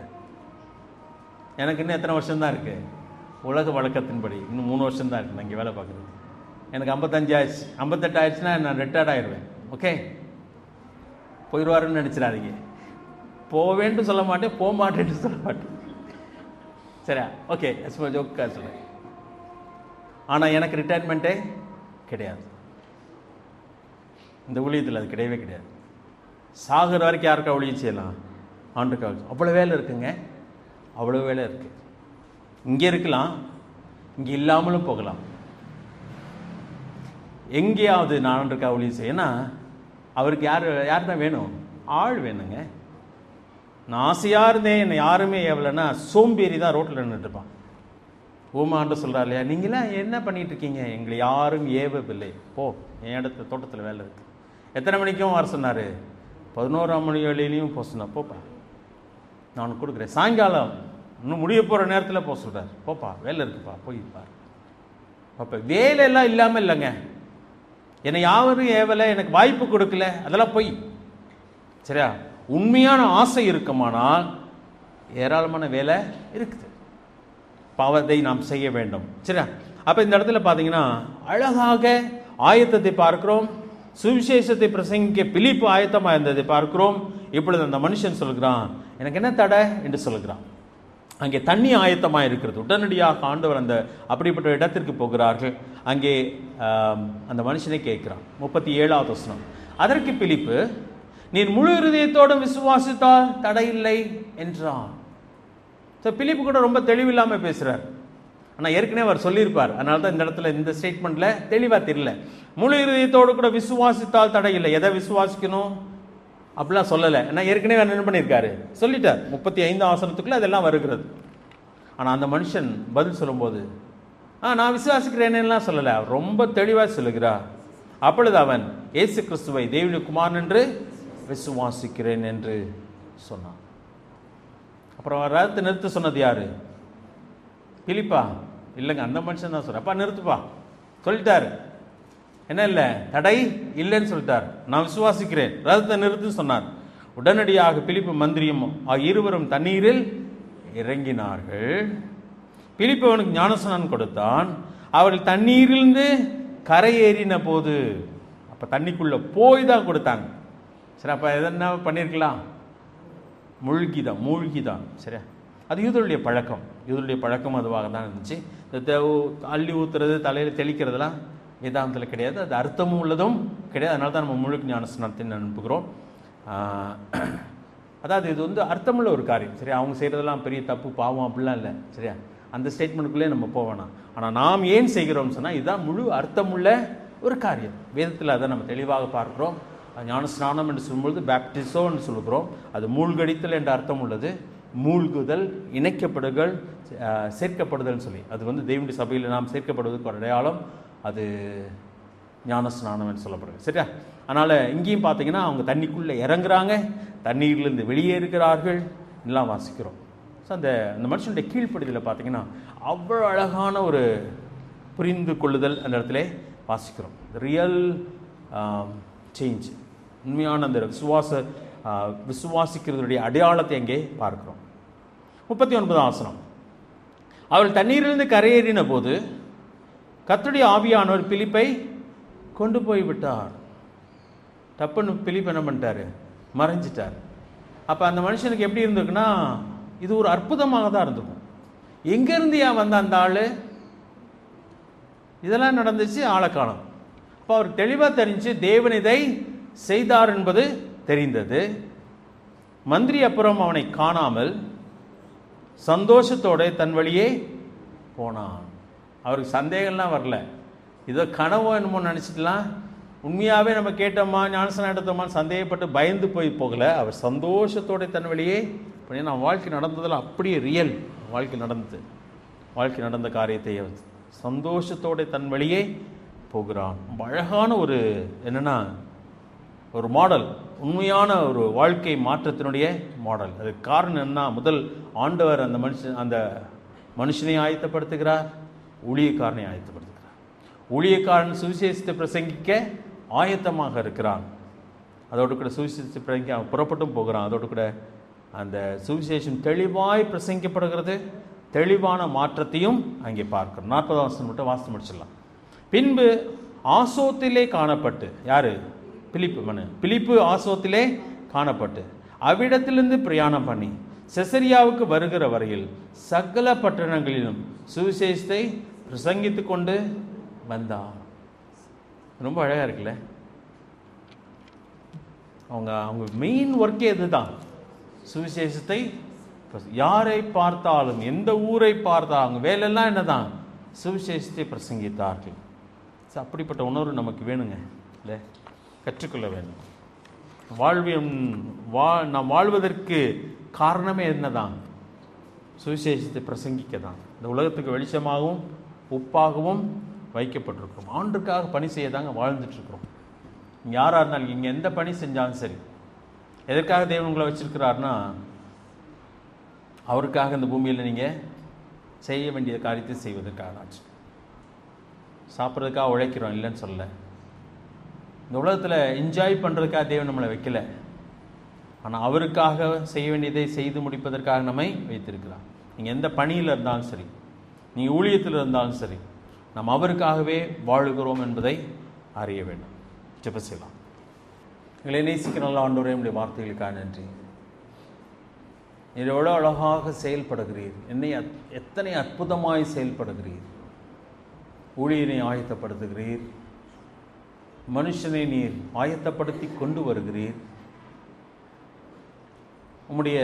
எனக்கு இன்னும் எத்தனை வருஷம்தான் இருக்குது? உலக வழக்கத்தின்படி இன்னும் 3 வருஷம் தான் இருக்குது நான் இங்கே வேலை பார்க்குறது. எனக்கு 55 ஆயிடுச்சு. 58 ஆயிடுச்சுன்னா நான் ரிட்டையர்ட் ஆயிடுவேன். ஓகே, போயிடுவாருன்னு நினச்சிடாதீங்க. போவேன்ட்டு சொல்ல மாட்டேன், போக மாட்டேன்ட்டு சொல்ல மாட்டேன். சரியா? ஓகே, ஜோக்காக சொல்கிறேன். ஆனால் எனக்கு ரிட்டையர்மெண்ட்டே கிடையாது. இந்த ஊழியத்தில் அது கிடையவே கிடையாது. சாகுற வரைக்கும் யாருக்கா ஊழியம் செய்யலாம்? ஆண்டுக்காக. அவ்வளோ வேலை இருக்குங்க, அவ்வளோ வேலை இருக்குது. இங்கே இருக்கலாம், இங்கே இல்லாமலும் போகலாம். எங்கேயாவது நான் ஆண்டுக்கா ஊழியம் செய்ய, ஏன்னா அவருக்கு யார் தான் வேணும்? ஆள் வேணுங்க. நான் ஆசையாக இருந்தேன், என்னை யாருமே எவ்வளோன்னா சோம்பேறி தான் ரோட்டில் நின்றுட்டுருப்பான். ஊமான்னு சொல்கிறார் இல்லையா, நீங்களாம் என்ன பண்ணிகிட்டு இருக்கீங்க, எங்களை யாரும் ஏவவில்லை, போ என் இடத்துல தோட்டத்தில் வேலை இருக்குது. எத்தனை மணிக்கும் வர சொன்னார்? 11ஆம் மணி வேலையிலையும் போக சொன்னார். போப்பா நான் கொடுக்குறேன். சாயங்காலம் இன்னும் முடிய போகிற நேரத்தில் போக சொல்கிறார். போப்பா வேலை இருக்குப்பா போய்ப்பார். அப்போ வேலையெல்லாம் இல்லாமல் இல்லைங்க, என்னை யாரும் ஏவலை, எனக்கு வாய்ப்பு கொடுக்கல, அதெல்லாம் போய் சரியா. உண்மையான ஆசை இருக்குமானால் ஏராளமான வேலை இருக்குது, பாவத்தை நாம் செய்ய வேண்டும் சரியா. அப்போ இந்த இடத்துல பார்த்தீங்கன்னா அழகாக ஆயத்தத்தை பார்க்கிறோம். சுவிசேஷத்தை பிரசங்கிக்க பிலிப்பு ஆயத்தமாக இருந்ததை பார்க்கிறோம். இப்பொழுது அந்த மனுஷன் சொல்கிறான், எனக்கு என்ன தடை என்று சொல்கிறான். அங்கே தண்ணி ஆயத்தமாக இருக்கிறது. உடனடியாக ஆண்டவர் அந்த அப்படிப்பட்ட இடத்திற்கு போகிறார்கள். அங்கே அந்த மனுஷனை கேட்கிறான். 37வது வசனம். அதற்கு பிலிப்பு, நீர் முழு இருதயத்தோடும் விசுவாசித்தால் தடையில்லை என்றான். ஸோ பிலிப்பு கூட ரொம்ப தெளிவில்லாமல் பேசுகிறார். ஆனால் ஏற்கனவே அவர் சொல்லியிருப்பார். அதனால தான் இந்த இடத்துல இந்த ஸ்டேட்மெண்ட்டில் தெளிவாக தெரியல. முழு இருதயத்தோடு கூட விசுவாசித்தால் தடையில்லை. எதை விசுவாசிக்கணும் அப்படிலாம் சொல்லலை. ஏன்னா ஏற்கனவே என்ன பண்ணியிருக்காரு, சொல்லிட்டார். 35 வசனத்துக்குள்ளே அதெல்லாம் வருகிறது. ஆனால் அந்த மனுஷன் பதில் சொல்லும்போது நான் விசுவாசிக்கிறேன்னெல்லாம் சொல்லலை, அவர் ரொம்ப தெளிவாக சொல்லுகிறார். அப்பொழுது அவன் இயேசு கிறிஸ்துவை தேவனுடைய குமாரன் என்று விசுவாசிக்கிறேன் என்று சொன்னான். அப்புறம் ரதத்தை நிறுத்த சொன்னது யாரு? பிலிப்பா? இல்லைங்க, அந்த மனுஷன் தான் சொல்ற. அப்பா நிறுத்துப்பா சொல்லிட்டாரு. என்ன இல்லை, தடை இல்லைன்னு சொல்லிட்டார். நான் விசுவாசிக்கிறேன், ரதத்தை நிறுத்துன்னு சொன்னார். உடனடியாக பிலிப்பு மந்திரியும் இருவரும் தண்ணீரில் இறங்கினார்கள். பிலிப்பு அவனுக்கு ஞானஸ்நானம் கொடுத்தான். அவர்கள் தண்ணீரிலிருந்து கரையேறின போது, அப்போ தண்ணிக்குள்ளே போய் தான் கொடுத்தாங்க. சரி, அப்போ எதனா பண்ணியிருக்கலாம், மூழ்கிதான் சரியா. அது யூதருடைய பழக்கம் அதுவாக தான் இருந்துச்சு. இந்த அள்ளி ஊற்றுறது, தலையில் தெளிக்கிறதுலாம் வேதாந்தத்தில் கிடையாது. அது அர்த்தமும் உள்ளதும் கிடையாது. அதனால தான் நம்ம முழுக்க ஞானஸ்நானத்தை அனுப்புகிறோம். அதாவது இது வந்து அர்த்தமுள்ள ஒரு காரியம் சரியா. அவங்க செய்கிறதெல்லாம் பெரிய தப்பு பாவம் அப்படிலாம் இல்லை சரியா. அந்த ஸ்டேட்மெண்ட்டுக்குள்ளே நம்ம போவேணாம். ஆனால் நாம் ஏன் செய்கிறோம்னு சொன்னால் இதுதான் முழு அர்த்தமுள்ள ஒரு காரியம். வேதத்தில் அதை நம்ம தெளிவாக பார்க்குறோம். ஞானஸ்நானம் என்று சொல்லும்பொழுது பேப்டிசோன்னு சொல்லுகிறோம். அது மூழ்கடித்தல் என்ற அர்த்தம் உள்ளது. மூழ்குதல், இணைக்கப்படுதல், சேர்க்கப்படுதல்னு சொல்லி அது வந்து தேவனுடைய சபையில் நாம் சேர்க்கப்படுவதற்கு ஒரு அடையாளம். அது ஞானஸ்நானம் என்று சொல்லப்படுது சரியா. அதனால் இங்கேயும் பார்த்தீங்கன்னா அவங்க தண்ணிக்குள்ளே இறங்குறாங்க, தண்ணீர்லேருந்து வெளியே இருக்கிறார்கள் எல்லாம் வாசிக்கிறோம். ஸோ அந்த மனுஷனுடைய கீழ்ப்படிதலை பார்த்தீங்கன்னா அவ்வளோ அழகான ஒரு புரிந்து கொள்ளுதல் அந்த இடத்துல வாசிக்கிறோம். ரியல் சேஞ்ச், உண்மையான அந்த விசுவாசிக்கிறதுடைய அடையாளத்தை அங்கே பார்க்கிறோம். 39ஆம் வசனம். அவள் தண்ணீரிலிருந்து கரையேறின போது கர்த்தருடைய ஆவியானவர் பிலிப்பை கொண்டு போய்விட்டார். தப்புன்னு பிலிப் என்ன பண்ணிட்டாரு, மறைஞ்சிட்டார். அப்போ அந்த மனுஷனுக்கு எப்படி இருந்திருக்குன்னா இது ஒரு அற்புதமாக தான் இருந்திருக்கும். எங்கேருந்து வந்த அந்த ஆள், இதெல்லாம் நடந்துச்சு, ஆளை காணோம். அப்போ அவருக்கு தெளிவாக தெரிஞ்சு தேவன் இதை செய்தார் என்பது தெரிந்தது. மந்திரி அப்புறம் அவனை காணாமல் சந்தோஷத்தோட தன் வழியே போனான். அவருக்கு சந்தேகம்லாம் வரல, இதோ கனவோ என்னமோ நினச்சிக்கலாம். உண்மையாகவே நம்ம கேட்டோமா ஞானஸ்நானம் எடுத்தோமான்னு சந்தேகப்பட்டு பயந்து போகலை. அவர் சந்தோஷத்தோட தன் வழியே பண்ணி, நான் வாழ்க்கை நடந்ததில் அப்படியே ரியல் வாழ்க்கை நடந்த காரியத்தை சந்தோஷத்தோட தன் வழியே போகிறான். அழகான ஒரு என்னென்னா ஒரு மாடல், உண்மையான ஒரு வாழ்க்கை மாற்றத்தினுடைய மாடல். அதுக்கு காரணம் என்ன? முதல் ஆண்டவர் அந்த மனுஷனை ஆயத்தப்படுத்துகிறார், ஊழியக்காரனை ஆயத்தப்படுத்துகிறார். ஊழியக்காரன் சுவிசேஷத்தை பிரசங்கிக்க ஆயத்தமாக இருக்கிறான். அதோடு கூட சுவிசேஷத்தை பிரசங்கிக்க அவன் புறப்பட்டும் போகிறான். அதோடு கூட அந்த சுவிசேஷம் தெளிவாய் பிரசங்கிக்கப்படுகிறது. தெளிவான மாற்றத்தையும் அங்கே பார்க்கிறோம். 40ஆம் வசனம் மட்டும் வாசித்து முடிச்சிடலாம். பின்பு ஆசோத்திலே காணப்பட்டு, யாரு? பிலிப்பு ஆசோத்திலே காணப்பட்டு அவ்விடத்திலிருந்து பிரயாணம் பண்ணி செசரியாவுக்கு வருகிற வரையில் சகல பட்டணங்களிலும் சுவிசேஷத்தை பிரசங்கித்து கொண்டு வந்தார். ரொம்ப அழகா இருக்குல்ல. அவங்க மெயின் ஒர்க்கே இதுதான், சுவிசேஷத்தை யாரை பார்த்தாலும் எந்த ஊரை பார்த்தாலும் அவங்க வேலையெல்லாம் என்னதான், சுவிசேஷத்தை பிரசங்கித்தார்கள். அப்படிப்பட்ட உணர்வு நமக்கு வேணுங்க, இல்லை? கற்றுக்கொள்ள வேண்டும். நாம் வாழ்வதற்கு காரணமே என்னதான்? சுவிசேஷத்தை பிரசங்கிக்க தான் இந்த உலகத்துக்கு வெளிச்சமாகவும் உப்பாகவும் வைக்கப்பட்டிருக்கிறோம். ஆண்டுக்காக பணி செய்ய தாங்க வாழ்ந்துட்டுருக்குறோம். நீங்கள் யாராக இருந்தாலும் இங்கே எந்த பணி செஞ்சாலும் சரி, எதற்காக தேவன் உங்களை வச்சுருக்கிறாருன்னா அவருக்காக இந்த பூமியில் நீங்கள் செய்ய வேண்டிய காரியத்தை செய்வதற்காக ஆச்சு. சாப்பிட்றதுக்காக உழைக்கிறோம் இல்லைன்னு சொல்ல. இந்த உலகத்தில் என்ஜாய் பண்ணுறதுக்காக தேவன் நம்மளை வைக்கலை. ஆனால் அவருக்காக செய்ய வேண்டியதை செய்து முடிப்பதற்காக நம்மை வைத்திருக்கிறார். நீங்கள் எந்த பணியில் இருந்தாலும் சரி, நீங்கள் ஊழியத்தில் இருந்தாலும் சரி, நாம் அவருக்காகவே வாழுகிறோம் என்பதை அறிய வேண்டும். ஜெபம் செய்யலாம். எங்களை நேசிக்கிற நல்ல ஆண்டவரே, நம்முடைய வார்த்தைகளுக்காக நன்றி. நீர் எவ்வளோ அழகாக செயல்படுகிறீர், என்னை எத்தனை அற்புதமாய் செயல்படுகிறீர். ஊழியனை ஆயத்தப்படுத்துகிறீர், மனுஷனை நீர் ஆயத்தப்படுத்தி கொண்டு வருகிறீர். உம்முடைய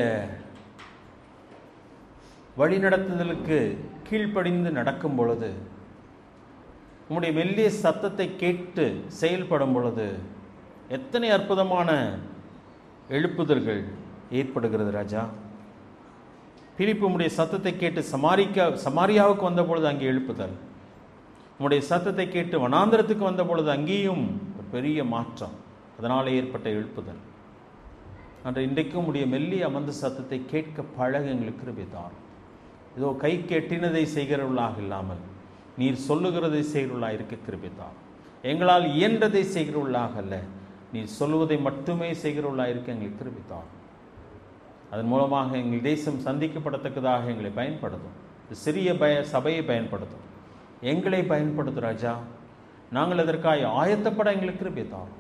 வழிநடத்துதலுக்கு கீழ்ப்படிந்து நடக்கும் பொழுது, உம்முடைய மெல்லிய சத்தத்தை கேட்டு செயல்படும் பொழுது எத்தனை அற்புதமான எழுப்புதல்கள் ஏற்படுகிறது ராஜா. பிலிப்பு உம்முடைய சத்தத்தை கேட்டு சமாரியாவுக்கு வந்த பொழுது அங்கே எழுப்புதல், உம்முடைய சத்தத்தை கேட்டு வனாந்திரத்துக்கு வந்த பொழுது அங்கேயும் ஒரு பெரிய மாற்றம், அதனால் ஏற்பட்ட எழுப்புதல். அன்று இன்றைக்கும் உடைய மெல்லி அமர்ந்த சத்தத்தை கேட்க பழக எங்களுக்கு கிருபை தாரும். ஏதோ கை கெட்டினதை செய்கிறவர்களாக இல்லாமல் நீர் சொல்லுகிறதை செய்கிறவர்களாக இருக்க கிருபை தாரும். எங்களால் இயன்றதை செய்கிறவர்களாக அல்ல, நீர் சொல்லுவதை மட்டுமே செய்கிறவர்களாக இருக்க எங்களுக்கு கிருபை தாரும். அதன் மூலமாக எங்கள் தேசம் சந்திக்கப்படத்தக்கதாக எங்களை பயன்படுத்தும். சிறிய சபையை பயன்படுத்தும், எங்களை பயன்படுத்தும் ராஜா. நாங்கள் அதற்காக ஆயத்தப்பட எங்களுக்கு கிருபை தாரும்.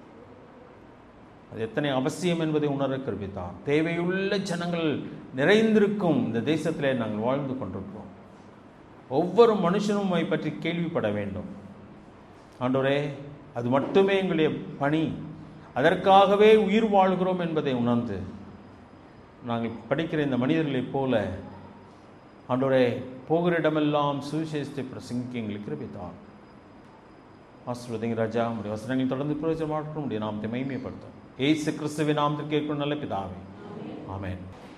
அது எத்தனை அவசியம் என்பதை உணர கிருபித்தார். தேவையுள்ள ஜனங்கள் நிறைந்திருக்கும் இந்த தேசத்திலே நாங்கள் வாழ்ந்து கொண்டிருக்கிறோம். ஒவ்வொரு மனுஷனும் உம்மை பற்றி கேள்விப்பட வேண்டும் ஆண்டவரே. அது மட்டுமே எங்களுடைய பணி. அதற்காகவே உயிர் வாழ்கிறோம் என்பதை உணர்ந்து நாங்கள் படிக்கிற இந்த மனிதர்களைப் போல ஆண்டவரே, போகிற இடமெல்லாம் சுவிசேஷத்தை பிரசங்கிக்க எங்களுக்கு கிருபித்தார். ஆசீர்வதிங்க ராஜா. உடைய வசனங்களை தொடர்ந்து பிரயோஜனமாற்ற முடியும். நாமத்தை மகிமைப்படுத்தும். இயேசு கிறிஸ்துவின் நாமத்தில் கேட்கும் நல்ல பிதாவே, ஆமென்.